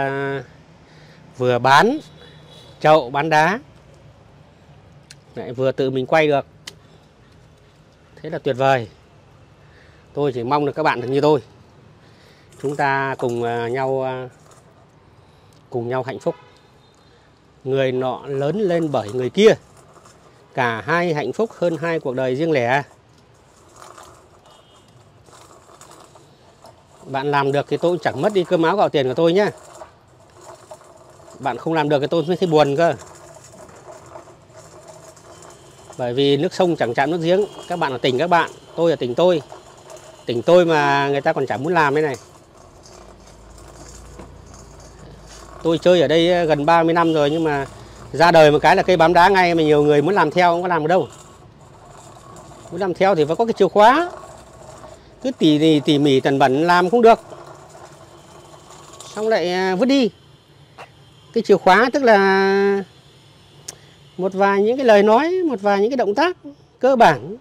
vừa bán chậu bán đá lại vừa tự mình quay được. Thế là tuyệt vời. Tôi chỉ mong được các bạn được như tôi. Chúng ta cùng nhau hạnh phúc. Người nọ lớn lên bởi người kia. Cả hai hạnh phúc hơn hai cuộc đời riêng lẻ. Bạn làm được thì tôi cũng chẳng mất đi cơm áo gạo tiền của tôi nhé. Bạn không làm được thì tôi mới thấy buồn cơ. Bởi vì nước sông chẳng chạm nước giếng. Các bạn ở tỉnh các bạn, tôi ở tỉnh tôi. Tỉnh tôi mà người ta còn chẳng muốn làm thế này. Tôi chơi ở đây gần 30 năm rồi, nhưng mà ra đời một cái là cây bám đá ngay, mà nhiều người muốn làm theo không có làm được đâu. Muốn làm theo thì phải có cái chìa khóa. Cứ tỉ mỉ tần bẩn làm không được. xong lại vứt đi. Cái chìa khóa tức là một vài những cái lời nói, một vài những cái động tác cơ bản.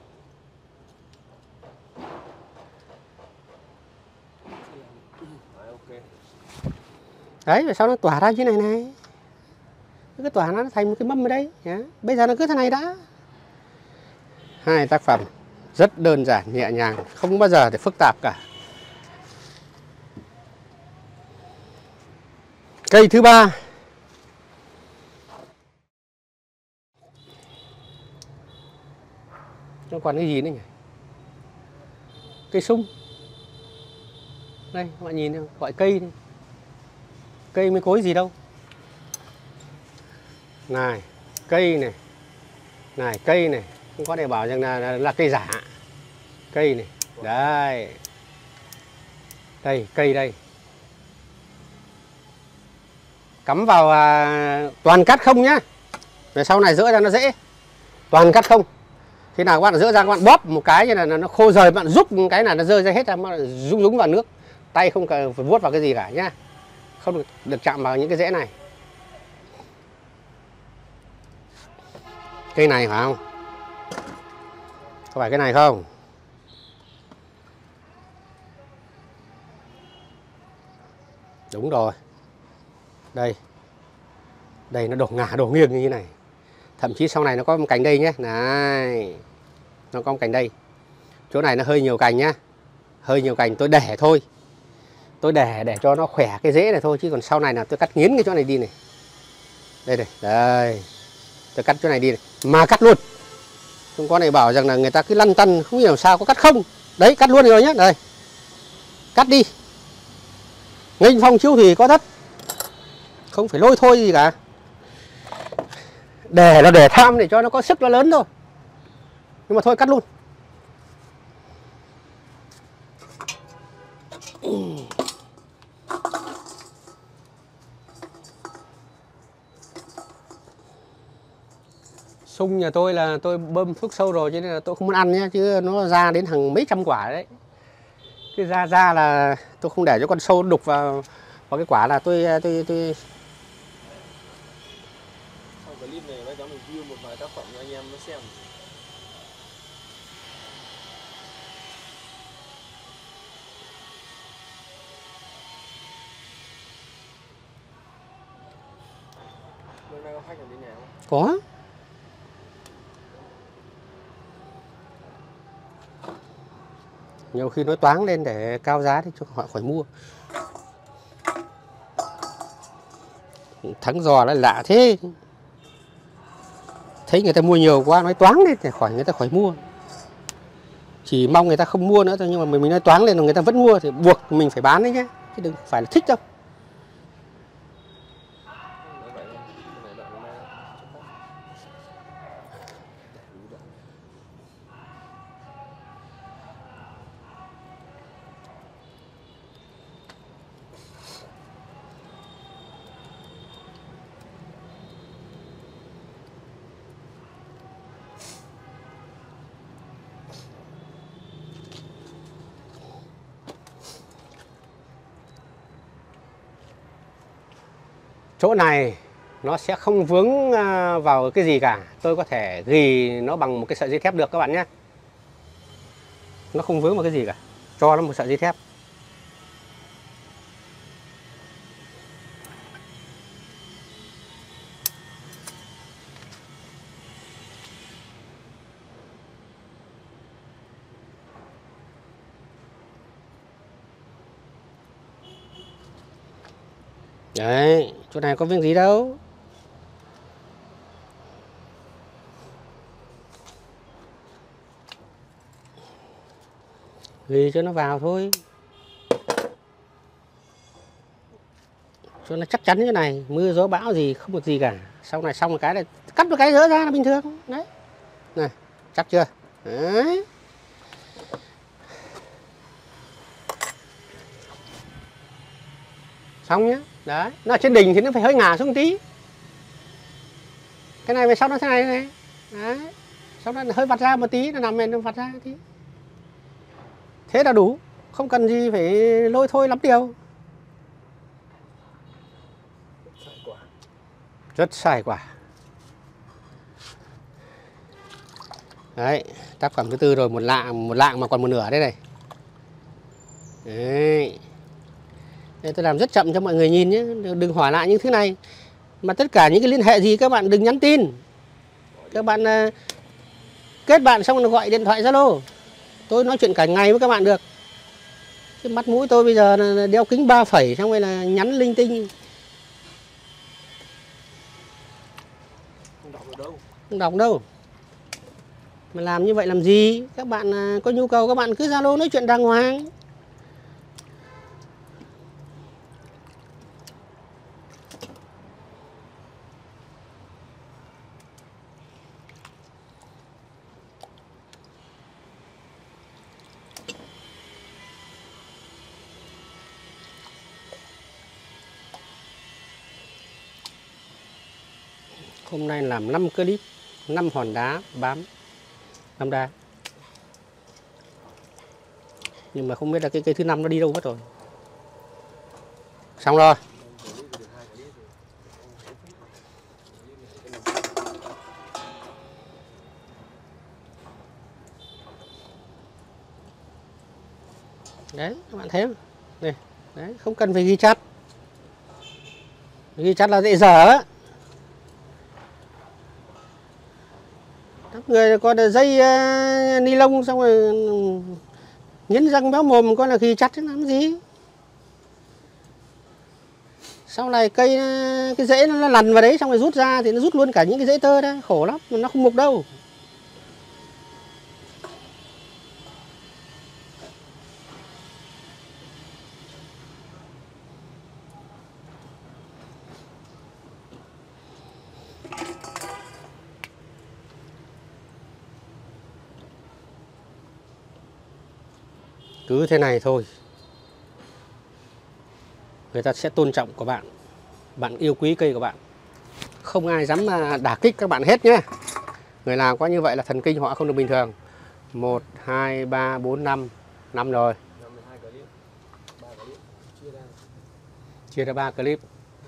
Đấy, và sau nó tỏa ra như này này. Cứ tỏa nó thành một cái mâm ở đây. Bây giờ nó cứ thế này đã. Hai tác phẩm rất đơn giản, nhẹ nhàng, không bao giờ để phức tạp cả. Cây thứ ba. Nó còn cái gì nữa nhỉ? Cây sung. Đây, các bạn nhìn không? Gọi cây đi. Cây mới cối gì đâu. Này, cây này. Này, cây này. Không có để bảo rằng là cây giả. Cây này. Đây. Đây, cây đây. Cắm vào toàn cắt không nhá. Về sau này dỡ ra nó dễ. Toàn cắt không. Khi nào các bạn dỡ ra các bạn bóp một cái như là nó khô rời, bạn rút một cái là nó rơi ra hết ra, nó rúng vào nước. Tay không cần phải vuốt vào cái gì cả nhá. Không được chạm vào những cái rễ này. Cây này phải không? Có phải cái này không? Đúng rồi. Đây. Đây nó đổ ngả đổ nghiêng như thế này. Thậm chí sau này nó có một cành đây nhé. Này. Nó có một cành đây. Chỗ này nó hơi nhiều cành nhá. Hơi nhiều cành tôi để thôi. Tôi để cho nó khỏe cái rễ này thôi. Chứ còn sau này là tôi cắt nghiến cái chỗ này đi này. Đây này. Đây. Tôi cắt chỗ này đi này. Mà cắt luôn. Không có này bảo rằng là người ta cứ lăn tăn không hiểu sao có cắt không. Đấy cắt luôn rồi nhé. Đây. Cắt đi. Nghênh phong chiếu thủy có thất. Không phải lôi thôi gì cả. Để là để tham để cho nó có sức nó lớn thôi. Nhưng mà thôi cắt luôn. Sung nhà tôi là tôi bơm thuốc sâu rồi cho nên là tôi không muốn ăn nhé. Chứ nó ra đến hàng mấy trăm quả đấy. Cái ra là tôi không để cho con sâu đục vào cái quả là tôi Sau clip này bác cháu mình view một vài tác phẩm cho anh em nó xem. Hôm nay có khách ở bên nhà không? có. Nhiều khi nói toáng lên để cao giá thì cho họ khỏi mua. Thắng giò là lạ thế. Thấy người ta mua nhiều quá nói toáng lên thì người ta khỏi mua. Chỉ mong người ta không mua nữa thôi, nhưng mà mình nói toáng lên rồi người ta vẫn mua thì buộc mình phải bán đấy nhé. Chứ đừng phải là thích đâu. Chỗ này nó sẽ không vướng vào cái gì cả. Tôi có thể ghi nó bằng một cái sợi dây thép được các bạn nhé. Nó không vướng vào cái gì cả. Cho nó một sợi dây thép. Đấy, chỗ này có việc gì đâu. Ghi cho nó vào thôi. Cho nó chắc chắn như thế này. Mưa gió bão gì không một gì cả. Sau này xong một cái là cắt một cái rỡ ra là bình thường. Đấy. Này, chắc chưa? Đấy. Xong nhá. Đấy. Nó ở trên đỉnh thì nó phải hơi ngả xuống một tí. Cái này về sau nó thế này. Đấy. Sau đó hơi vặt ra một tí. Nó nằm lên nó vặt ra một tí. Thế là đủ. Không cần gì phải lôi thôi lắm điều. Rất sai quả. Đấy, tác phẩm thứ tư rồi, một lạng mà còn một nửa đây này. Đấy. Đây, tôi làm rất chậm cho mọi người nhìn nhé, đừng hỏi lại những thứ này. Mà tất cả những cái liên hệ gì các bạn đừng nhắn tin. Các bạn kết bạn xong rồi gọi điện thoại Zalo. Tôi nói chuyện cả ngày với các bạn được. Cái mắt mũi tôi bây giờ là đeo kính 3 phẩy xong rồi là nhắn linh tinh. Không đọc được đâu. Không đọc đâu. Mà làm như vậy làm gì? Các bạn có nhu cầu các bạn cứ Zalo nói chuyện đàng hoàng. Hôm nay làm 5 clip, 5 hòn đá bám 5 đá. Nhưng mà không biết là cái cây thứ 5 nó đi đâu mất rồi. Xong rồi. Đấy, các bạn thấy không? Đây, đấy, không cần phải ghi chặt. Ghi chặt là dễ dở á. Các người có dây ni lông xong rồi nhấn răng béo mồm coi là ghi chặt chứ làm gì. Sau này cây cái rễ nó lằn vào đấy xong rồi rút ra thì nó rút luôn cả những cái rễ tơ đó, khổ lắm, nó không mục đâu. Cứ thế này thôi, người ta sẽ tôn trọng của bạn, bạn yêu quý cây của bạn, không ai dám đả kích các bạn hết nhé. Người nào có như vậy là thần kinh họ không được bình thường. 1, 2, 3, 4, 5 5 rồi. 52 clip, 3 clip, Chia ra 3 clip.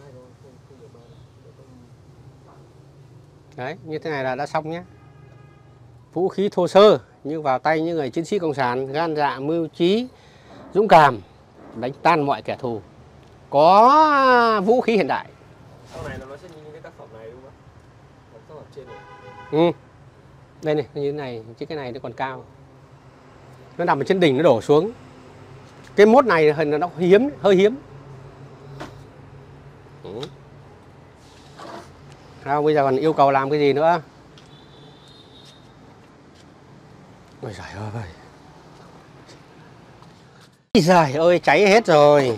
Đấy, như thế này là đã xong nhé. Vũ khí thô sơ nhưng vào tay những người chiến sĩ cộng sản gan dạ mưu trí dũng cảm, đánh tan mọi kẻ thù, có vũ khí hiện đại. Sau này nó sẽ như cái tác phẩm này đúng không? Tác phẩm trên này. Ừ. Đây này, như thế này, chứ cái này nó còn cao. Nó nằm ở trên đỉnh nó đổ xuống. Cái mốt này hình nó hiếm, hơi hiếm. Ừ. Sao bây giờ còn yêu cầu làm cái gì nữa? Ôi giời ơi. Ôi giời ơi, cháy hết rồi.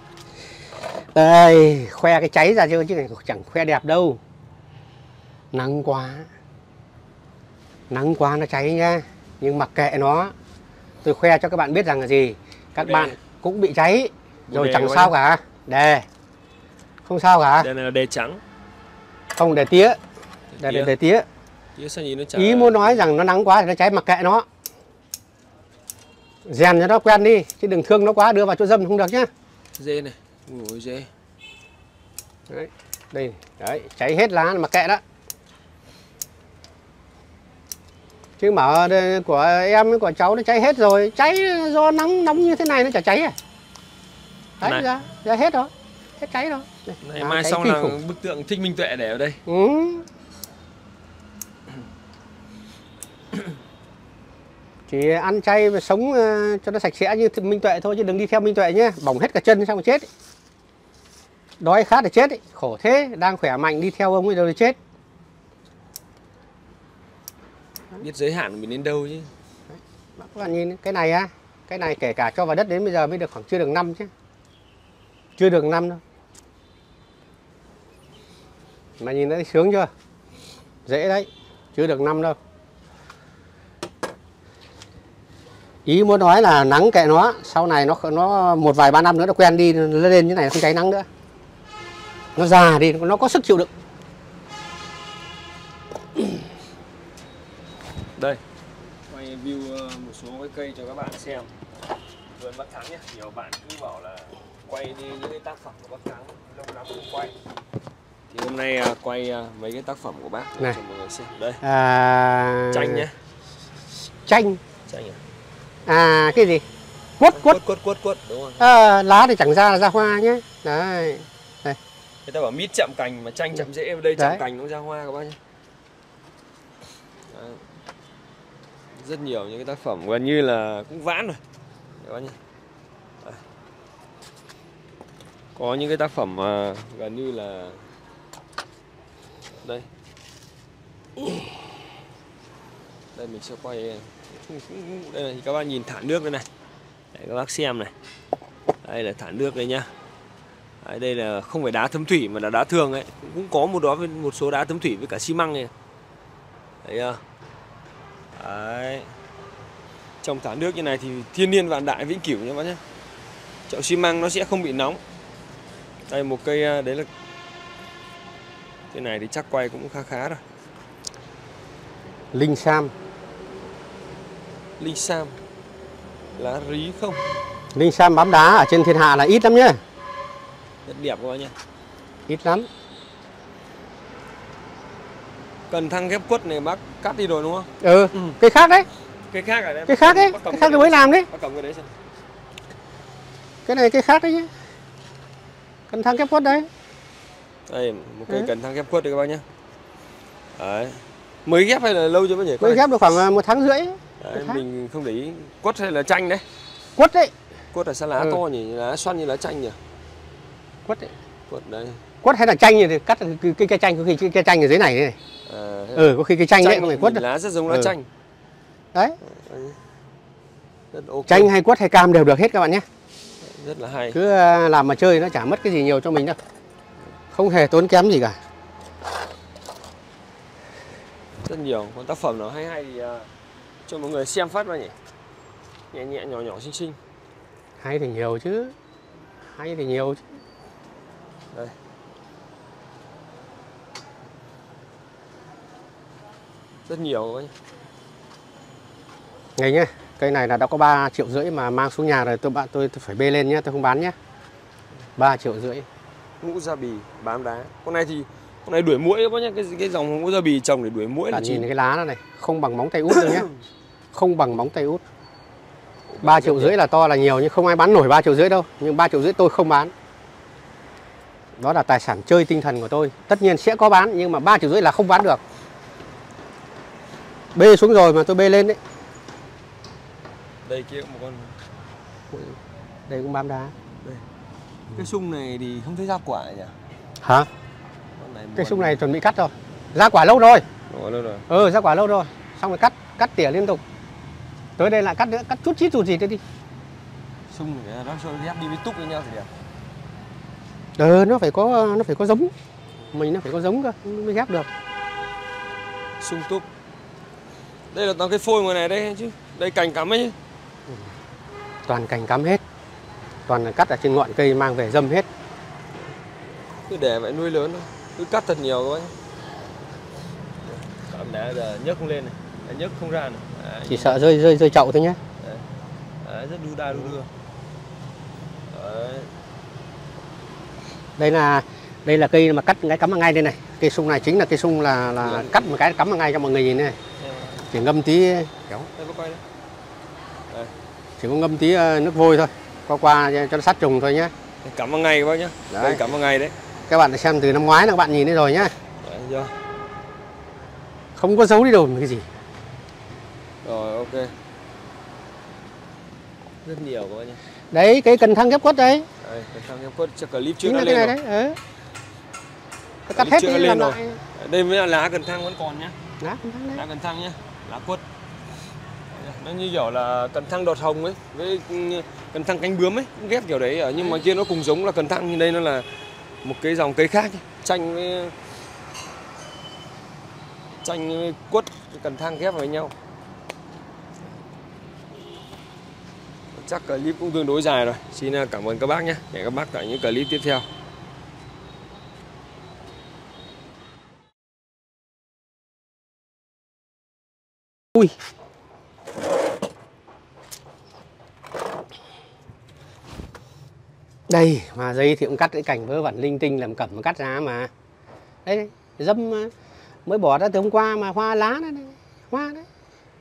Đây, khoe cái cháy ra chứ chẳng khoe đẹp đâu. Nắng quá. Nắng quá nó cháy nha. Nhưng mặc kệ nó. Tôi khoe cho các bạn biết rằng là gì? Các bạn cũng bị cháy. Rồi chẳng sao cả. Đề. Không sao cả. Đây là đề trắng. Không, đề tía. Đề tía. Ý muốn nói rằng nó nắng quá thì nó cháy, mặc kệ nó. Rèn cho nó quen đi, chứ đừng thương nó quá, đưa vào chỗ dâm không được nhá. Dê này, ui dê. Đấy, đây, đấy, cháy hết lá mặc kệ đó. Chứ mở của em của cháu nó cháy hết rồi, cháy do nóng như thế này nó chả cháy à. Đấy, ra hết rồi, hết cháy rồi. Này, mai xong là bức tượng Thích Minh Tuệ để ở đây. Ừ. Chỉ ăn chay và sống cho nó sạch sẽ như Minh Tuệ thôi, chứ đừng đi theo Minh Tuệ nhé, bỏng hết cả chân xong rồi chết. Đói khát để chết, khổ thế, đang khỏe mạnh đi theo ông ấy rồi chết. Biết giới hạn của mình đến đâu chứ. Các bạn nhìn cái này á, cái này kể cả cho vào đất đến bây giờ mới được khoảng chưa được 5 chứ. Chưa được 5 đâu. Mà nhìn thấy sướng chưa? Dễ đấy, chưa được 5 đâu. Ý muốn nói là nắng kệ nó, sau này nó một vài ba năm nữa nó quen đi, nó lên như này không cháy nắng nữa. Nó già đi, nó có sức chịu đựng. Đây, quay view một số cái cây cho các bạn xem. Vườn Bắc Thắng nhé, nhiều bạn cứ bảo là quay đi những cái tác phẩm của Bắc Thắng, lâu lắm không quay. Thì hôm nay quay mấy cái tác phẩm của bác này cho mọi người xem. Đây. Tranh nhé. Tranh Tranh à? Cái gì? Quất đúng không? Lá thì chẳng ra là ra hoa nhé. Đấy. Đây. Người ta bảo mít chạm cành mà tranh chạm rễ, ở đây chạm cành nó ra hoa các bác nhé. Đấy. Rất nhiều những cái tác phẩm gần như là cũng vãn rồi các bác nhé. Đấy. Có những cái tác phẩm gần như là đây. Đây mình sẽ quay đây này, thì các bác nhìn thả nước đây này. Để các bác xem này. Đây là thả nước đây nhá. Đấy, đây là không phải đá thấm thủy mà là đá thường ấy, cũng có một số đá thấm thủy với cả xi măng này. Thấy chưa? Đấy. Trong thả nước như này thì thiên nhiên vạn đại vĩnh cửu nha bác nhé. Chậu xi măng nó sẽ không bị nóng. Đây một cây đấy là cái này thì chắc quay cũng khá rồi. Linh Sam. Linh Sam. Lá rí không? Linh Sam bám đá ở trên thiên hạ là ít lắm nhá. Rất đẹp các bác nhé. Ít lắm. Cần thăng ghép quất này bác cắt đi rồi đúng không? Cây khác đấy. Cây khác ở đây. Cây khác đấy. Cây khác tôi mới làm đấy. Bác cầm cái đấy xem. Cái này cây khác đấy nhé. Cần thăng ghép quất đấy. Đây một cây cần thăng ghép quất đấy các bác nhé. Đấy. Mới ghép hay là lâu chưa bác nhỉ? Mới ghép được khoảng 1 tháng rưỡi. Đấy, mình không để ý. Quất hay là chanh đấy? Quất đấy. Quất là sao lá to nhỉ? Lá xoăn như lá chanh nhỉ? Quất đấy. Quất đây. Quất hay là chanh thì cắt cái cây chanh, có khi cây chanh ở dưới này này. Có khi cây chanh đấy không phải quất. Lá rất giống lá chanh. Đấy. Rất okay. Chanh hay quất hay cam đều được hết các bạn nhé. Rất là hay. Cứ làm mà chơi nó chả mất cái gì nhiều cho mình đâu. Không hề tốn kém gì cả. Rất nhiều. Còn tác phẩm nào hay thì cho mọi người xem phát vào nhỉ. Nhẹ nhẹ nhỏ nhỏ xinh xinh. Hay thì nhiều chứ. Hay thì nhiều chứ. Đây. Rất nhiều các nhỉ. Này nhá, cây này là đã có 3,5 triệu mà mang xuống nhà rồi, tôi phải bê lên nhé, tôi không bán nhé. 3,5 triệu. Ngũ gia bì bám đá. Con này đuổi muỗi các bác nhé, cái dòng ngũ gia bì trồng để đuổi muỗi là nhìn cái lá nó này, không bằng móng tay út đâu nhé. Không bằng móng tay út. 3,5 triệu là to là nhiều nhưng không ai bán nổi 3,5 triệu đâu, nhưng 3,5 triệu tôi không bán. Đó là tài sản chơi tinh thần của tôi. Tất nhiên sẽ có bán nhưng mà 3,5 triệu là không bán được. Bê xuống rồi mà tôi bê lên đấy. Đây kia một con. Đây cũng bám đá. Đây. Cái sung này thì không thấy ra quả nhỉ? Hả? Cái sung này chuẩn bị cắt rồi. Ra quả lâu rồi. Lâu rồi. Ra quả lâu rồi. Xong rồi cắt tỉa liên tục. Tới đây lại cắt nữa, cắt chút chít chút gì thế đi. Sung này nó cho ghép đi với túc với nhau thì đẹp. Nó phải có giống. Mình nó phải có giống cơ mới ghép được. Sung túc. Đây là toàn cái phôi ngoài này đây chứ. Đây cành cắm ấy chứ. Toàn cành cắm hết. Toàn là cắt ở trên ngọn cây mang về dâm hết. Cứ để vậy nuôi lớn thôi. Cứ cắt thật nhiều thôi. Cắm đá giờ nhấc không lên này. Nhấc không ra này. Đấy. Chỉ sợ rơi chậu thôi nhé. Đấy, rất đu đa đu đưa. Đây là cây mà cắt cái cắm vào ngay đây này. Cây sung này chính là cây sung là cắt một cái cắm vào ngay cho mọi người nhìn này. Chỉ ngâm tí kéo. Chỉ có ngâm tí nước vôi thôi. Qua cho nó sát trùng thôi nhé. Cắm vào ngay các bác nhé. Đây cắm vào ngay đấy. Các bạn xem từ năm ngoái là các bạn nhìn thấy rồi nhá. Đấy, không có dấu đi đâu cái gì. Rồi ok. Rất nhiều các bác nhé. Đấy cái cần thăng ghép quất đấy. Đây, cần thăng ghép quất chắc clip trước chính đã là lên cái rồi. này đấy. Cắt hết đi làm rồi. lại. Đây mới là lá cần thăng vẫn còn nhá. Lá cần thăng nhá. Lá quất. Nó như kiểu là cần thăng đọt hồng ấy với cần thăng cánh bướm ấy, cũng ghép kiểu đấy nhưng mà kia nó cùng giống là cần thăng, nhưng đây nó là một cái dòng cây khác ấy. Chanh với quất cần thăng ghép với nhau. Chắc clip cũng tương đối dài rồi. Xin cảm ơn các bác nhé. Hẹn các bác tại những clip tiếp theo. Ui. Đây mà dây thì cũng cắt cái cảnh vớ vẩn linh tinh làm cẩm mà cắt ra mà. Đây, dâm mới bỏ ra từ hôm qua mà hoa lá đấy, hoa đấy.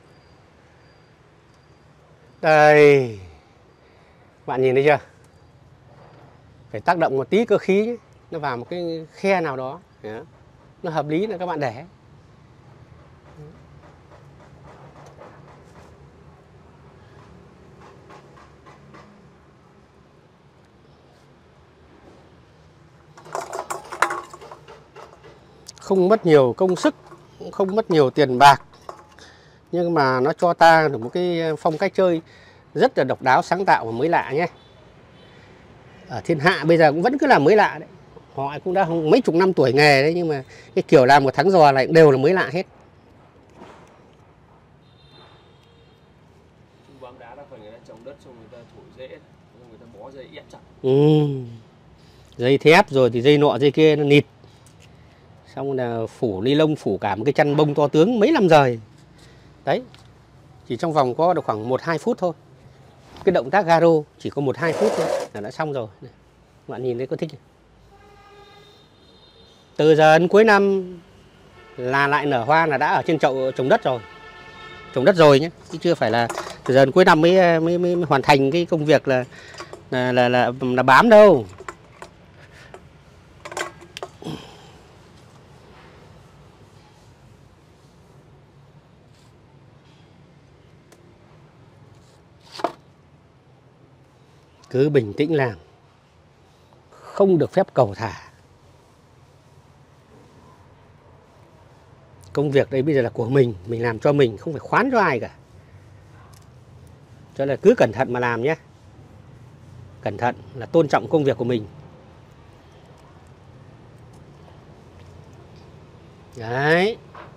Đây, bạn nhìn thấy chưa? Phải tác động một tí cơ khí nhé. Nó vào một cái khe nào đó, nó hợp lý là các bạn để. Không mất nhiều công sức, không mất nhiều tiền bạc, nhưng mà nó cho ta được một cái phong cách chơi rất là độc đáo, sáng tạo và mới lạ nhé. Ở thiên hạ bây giờ cũng vẫn cứ là mới lạ đấy. Họ cũng đã mấy chục năm tuổi nghề đấy, nhưng mà cái kiểu làm một tháng giò này đều là mới lạ hết. Bám đá đa phần người ta trồng đất xong người ta thổi rễ, xong người ta bó dây ép chặt. Dây thép rồi thì dây nọ dây kia nó nịt. Xong là phủ ni lông, phủ cả một cái chăn bông to tướng mấy năm rồi. Đấy, chỉ trong vòng có được khoảng 1-2 phút thôi. Cái động tác garo chỉ có 1-2 phút thôi là đã xong rồi. Bạn nhìn thấy có thích không? Từ giờ đến cuối năm là lại nở hoa, là đã ở trên chậu trồng đất rồi. Trồng đất rồi nhé, chứ chưa phải là từ giờ đến cuối năm mới hoàn thành cái công việc là bám đâu. Cứ bình tĩnh làm, không được phép cầu thả. Công việc đấy bây giờ là của mình làm cho mình, không phải khoán cho ai cả. Cho nên là cứ cẩn thận mà làm nhé. Cẩn thận là tôn trọng công việc của mình. Đấy,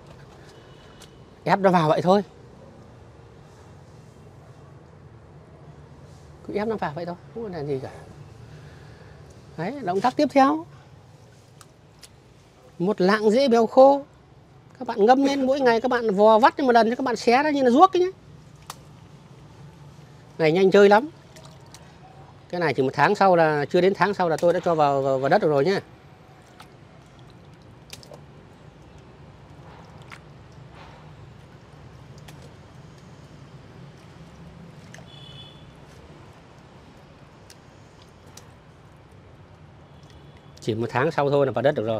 ép nó vào vậy thôi. Cứ ép nó vào vậy thôi, không có làm gì cả. Đấy, động tác tiếp theo. Một lạng rễ bèo khô. Các bạn ngâm lên, mỗi ngày các bạn vò vắt một lần cho các bạn xé ra như là ruốc ấy nhé. Này nhanh chơi lắm. Cái này chỉ 1 tháng sau là, chưa đến tháng sau là tôi đã cho vào đất được rồi nhé. Chỉ 1 tháng sau thôi là vào đất được rồi.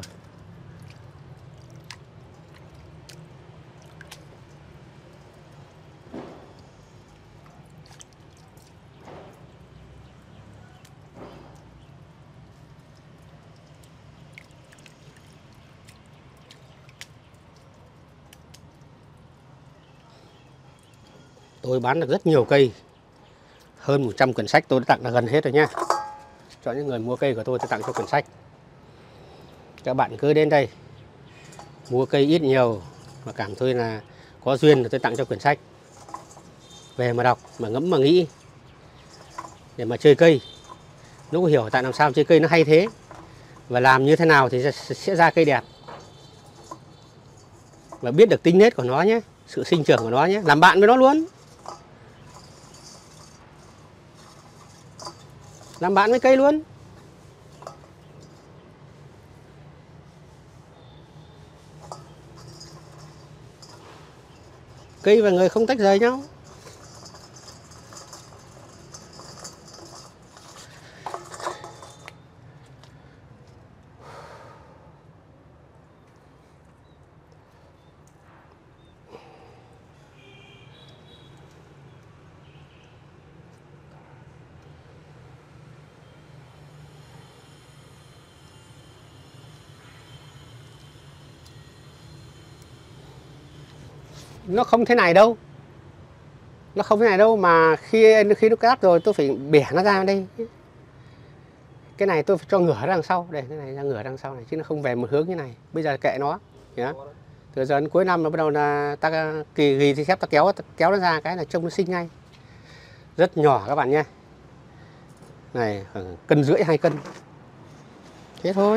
Tôi bán được rất nhiều cây. Hơn 100 quyển sách tôi đã tặng là gần hết rồi nhá. Cho những người mua cây của tôi tặng cho quyển sách. Các bạn cứ đến đây mua cây ít nhiều mà cảm thấy là có duyên thì tôi tặng cho quyển sách. Về mà đọc, mà ngẫm mà nghĩ, để mà chơi cây. Nó có hiểu tại làm sao chơi cây nó hay thế, và làm như thế nào thì sẽ ra cây đẹp. Và biết được tính nết của nó nhé, sự sinh trưởng của nó nhé, làm bạn với nó luôn. Làm bạn với cây luôn. Cây và người không tách rời nhau. Nó không thế này đâu. Nó không thế này đâu, mà khi nó cắt rồi tôi phải bẻ nó ra đây. Cái này tôi phải cho ngửa ra đằng sau. Đây, cái này ra ngửa đằng sau này, chứ nó không về một hướng như này. Bây giờ kệ nó nhá. Từ giờ đến cuối năm nó bắt đầu là ta kỳ ghi thì xếp ta kéo nó ra cái là trông nó xinh ngay. Rất nhỏ các bạn nhé. Này khoảng 1,5 cân 2 cân. Thế thôi.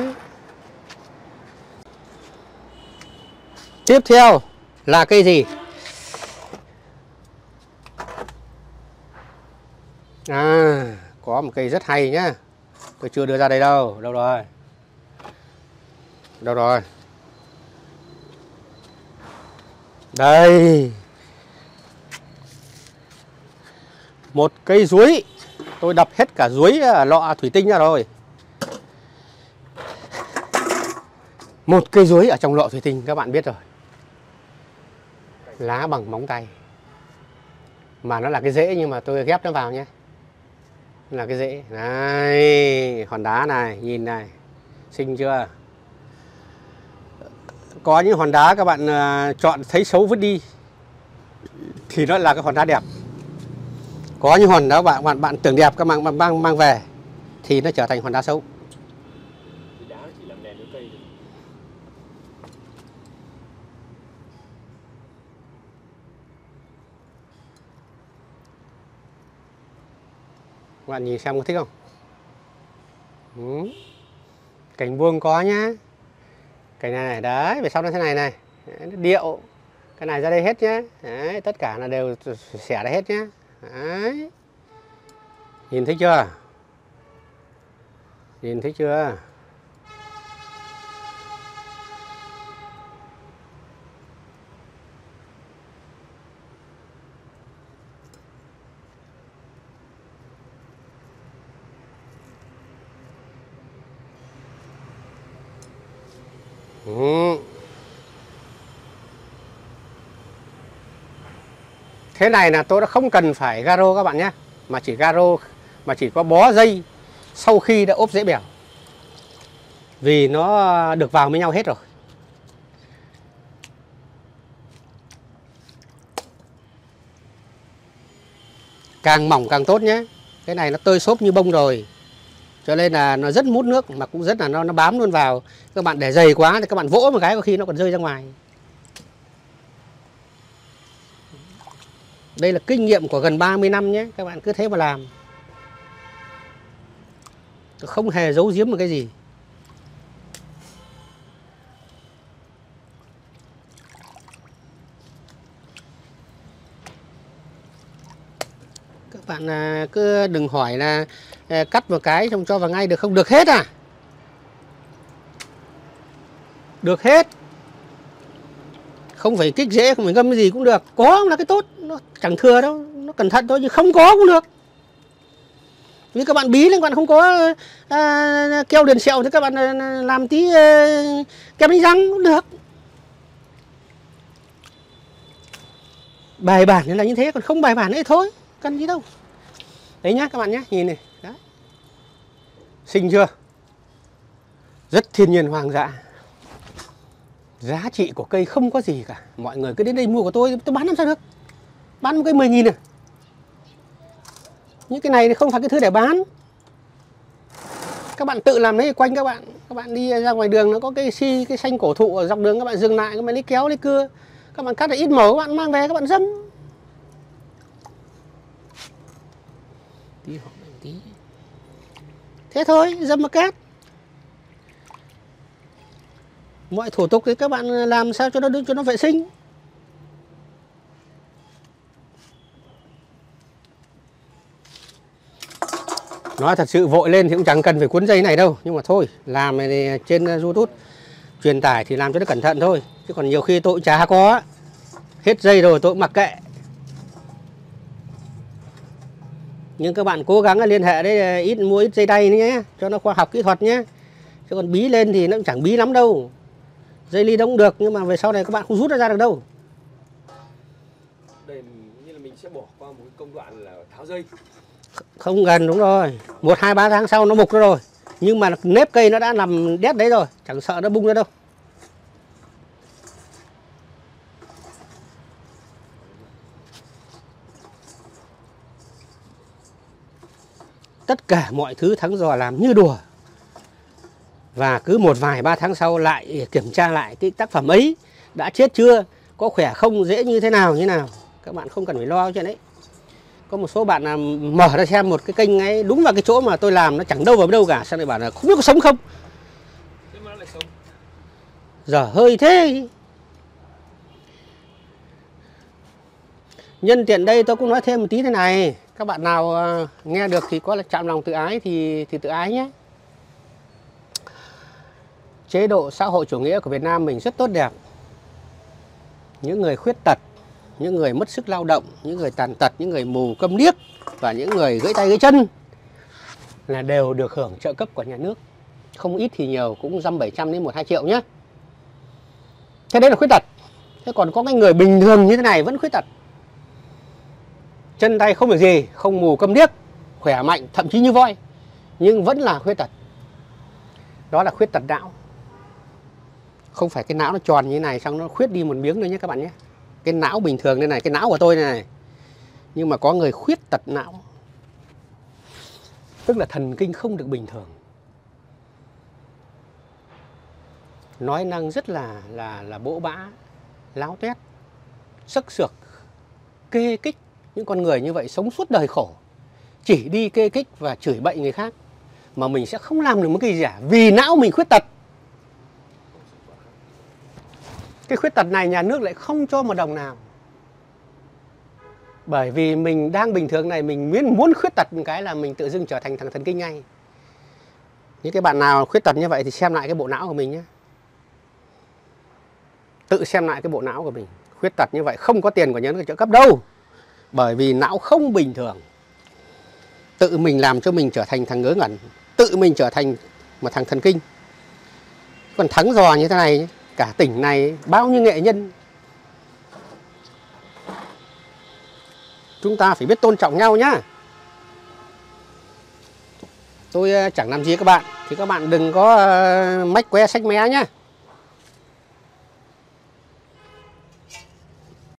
Tiếp theo là cây gì? À, có một cây rất hay nhá. Tôi chưa đưa ra đây đâu. Đâu rồi? Đâu rồi? Đây, một cây chuối, tôi đập hết cả chuối lọ thủy tinh ra rồi. Một cây chuối ở trong lọ thủy tinh các bạn biết rồi. Lá bằng móng tay. Mà nó là cái rễ nhưng mà tôi ghép nó vào nhé. Là cái rễ. Này, hòn đá này, nhìn này. Xinh chưa? Có những hòn đá các bạn chọn thấy xấu vứt đi thì nó là cái hòn đá đẹp. Có những hòn đá bạn tưởng đẹp các bạn mang về thì nó trở thành hòn đá xấu. Đá chỉ làm nền với cây thôi. Các bạn nhìn xem có thích không? Cành buông có nhá. Cành này đấy, về sau nó thế này này. Đấy, nó điệu. Cái này ra đây hết nhé. Đấy, tất cả là đều xẻ ra hết nhé. Đấy. Nhìn thấy chưa? Nhìn thấy chưa? Thế này là tôi đã không cần phải garo các bạn nhé. Mà chỉ có bó dây sau khi đã ốp rễ bèo. Vì nó được vào với nhau hết rồi. Càng mỏng càng tốt nhé. Cái này nó tơi xốp như bông rồi. Cho nên là nó rất mút nước mà cũng rất là nó bám luôn vào. Các bạn để dày quá thì các bạn vỗ một cái có khi nó còn rơi ra ngoài. Đây là kinh nghiệm của gần 30 năm nhé. Các bạn cứ thế mà làm. Không hề giấu giếm một cái gì. Các bạn cứ đừng hỏi là cắt một cái xong cho vào ngay được không? Được hết à? Được hết. Không phải kích rễ, không phải ngâm cái gì cũng được. Có là cái tốt, nó chẳng thừa đâu, nó cẩn thận thôi, nhưng không có cũng được. Vì các bạn bí lên, các bạn không có keo liền sẹo thì các bạn làm tí kem đánh răng cũng được. Bài bản là như thế, còn không bài bản ấy thôi, cần gì đâu. Đấy nhá các bạn nhé, nhìn này. Đấy. Xinh chưa? Rất thiên nhiên hoang dã. Giá trị của cây không có gì cả. Mọi người cứ đến đây mua của tôi bán làm sao được. Bán một cây 10.000 à. Những cái này không phải cái thứ để bán. Các bạn tự làm đấy quanh các bạn. Các bạn đi ra ngoài đường nó có cái cái xanh cổ thụ ở dọc đường, các bạn dừng lại, các bạn lấy kéo lấy cưa. Các bạn cắt được ít màu, các bạn mang về các bạn dâm. Tí. Thế thôi, dâm một cát. Mọi thủ tục thì các bạn làm sao cho nó vệ sinh. Nói thật sự vội lên thì cũng chẳng cần phải cuốn dây này đâu. Nhưng mà thôi, làm này thì trên YouTube truyền tải thì làm cho nó cẩn thận thôi. Chứ còn nhiều khi tôi cũng chả có. Hết dây rồi tôi cũng mặc kệ. Nhưng các bạn cố gắng liên hệ đấy, mua ít dây đay nhé, cho nó khoa học kỹ thuật nhé. Chứ còn bí lên thì nó cũng chẳng bí lắm đâu. Dây ly đông được nhưng mà về sau này các bạn không rút nó ra được đâu. Đây như là mình sẽ bỏ qua một cái công đoạn là tháo dây. Không gần, đúng rồi. 1, 2, 3 tháng sau nó mục ra rồi. Nhưng mà nếp cây nó đã nằm đét đấy rồi, chẳng sợ nó bung ra đâu. Tất cả mọi thứ Thắng Giò làm như đùa. Và cứ 1 vài 3 tháng sau lại kiểm tra lại cái tác phẩm ấy đã chết chưa, có khỏe không, dễ như thế nào. Các bạn không cần phải lo chuyện đấy. Có một số bạn mở ra xem một cái kênh ấy, đúng vào cái chỗ mà tôi làm nó chẳng đâu vào đâu cả, sao lại bảo là không biết có sống không. Thế mà lại sống. Giờ hơi thế. Nhân tiện đây tôi cũng nói thêm một tí thế này. Các bạn nào nghe được thì có là chạm lòng tự ái thì tự ái nhé. Chế độ xã hội chủ nghĩa của Việt Nam mình rất tốt đẹp. những người khuyết tật, những người mất sức lao động, những người tàn tật, những người mù câm điếc và những người gãy tay gãy chân là đều được hưởng trợ cấp của nhà nước. Không ít thì nhiều, cũng dăm 700 đến 1-2 triệu nhé. Thế đấy là khuyết tật. Thế còn có cái người bình thường như thế này vẫn khuyết tật. Chân tay không được gì, không mù câm điếc, khỏe mạnh, thậm chí như voi, nhưng vẫn là khuyết tật. Đó là khuyết tật não. Không phải cái não nó tròn như thế này xong nó khuyết đi một miếng nữa nhé các bạn nhé. Cái não bình thường đây này, cái não của tôi đây này. Nhưng mà có người khuyết tật não, tức là thần kinh không được bình thường. Nói năng rất là bỗ bã, láo tét, xức xược, kê kích. Những con người như vậy sống suốt đời khổ, chỉ đi kê kích và chửi bậy người khác, mà mình sẽ không làm được một cái gì cả vì não mình khuyết tật. Cái khuyết tật này nhà nước lại không cho một đồng nào. Bởi vì mình đang bình thường này, mình muốn khuyết tật một cái là mình tự dưng trở thành thằng thần kinh ngay. Những cái bạn nào khuyết tật như vậy thì xem lại cái bộ não của mình nhé. Tự xem lại cái bộ não của mình. Khuyết tật như vậy không có tiền của nhà nước trợ cấp đâu. Bởi vì não không bình thường. Tự mình làm cho mình trở thành thằng ngớ ngẩn, tự mình trở thành một thằng thần kinh. Còn thắng giò như thế này, cả tỉnh này bao nhiêu nghệ nhân. Chúng ta phải biết tôn trọng nhau nhá. Tôi chẳng làm gì các bạn, thì các bạn đừng có mách que sách mé nhá.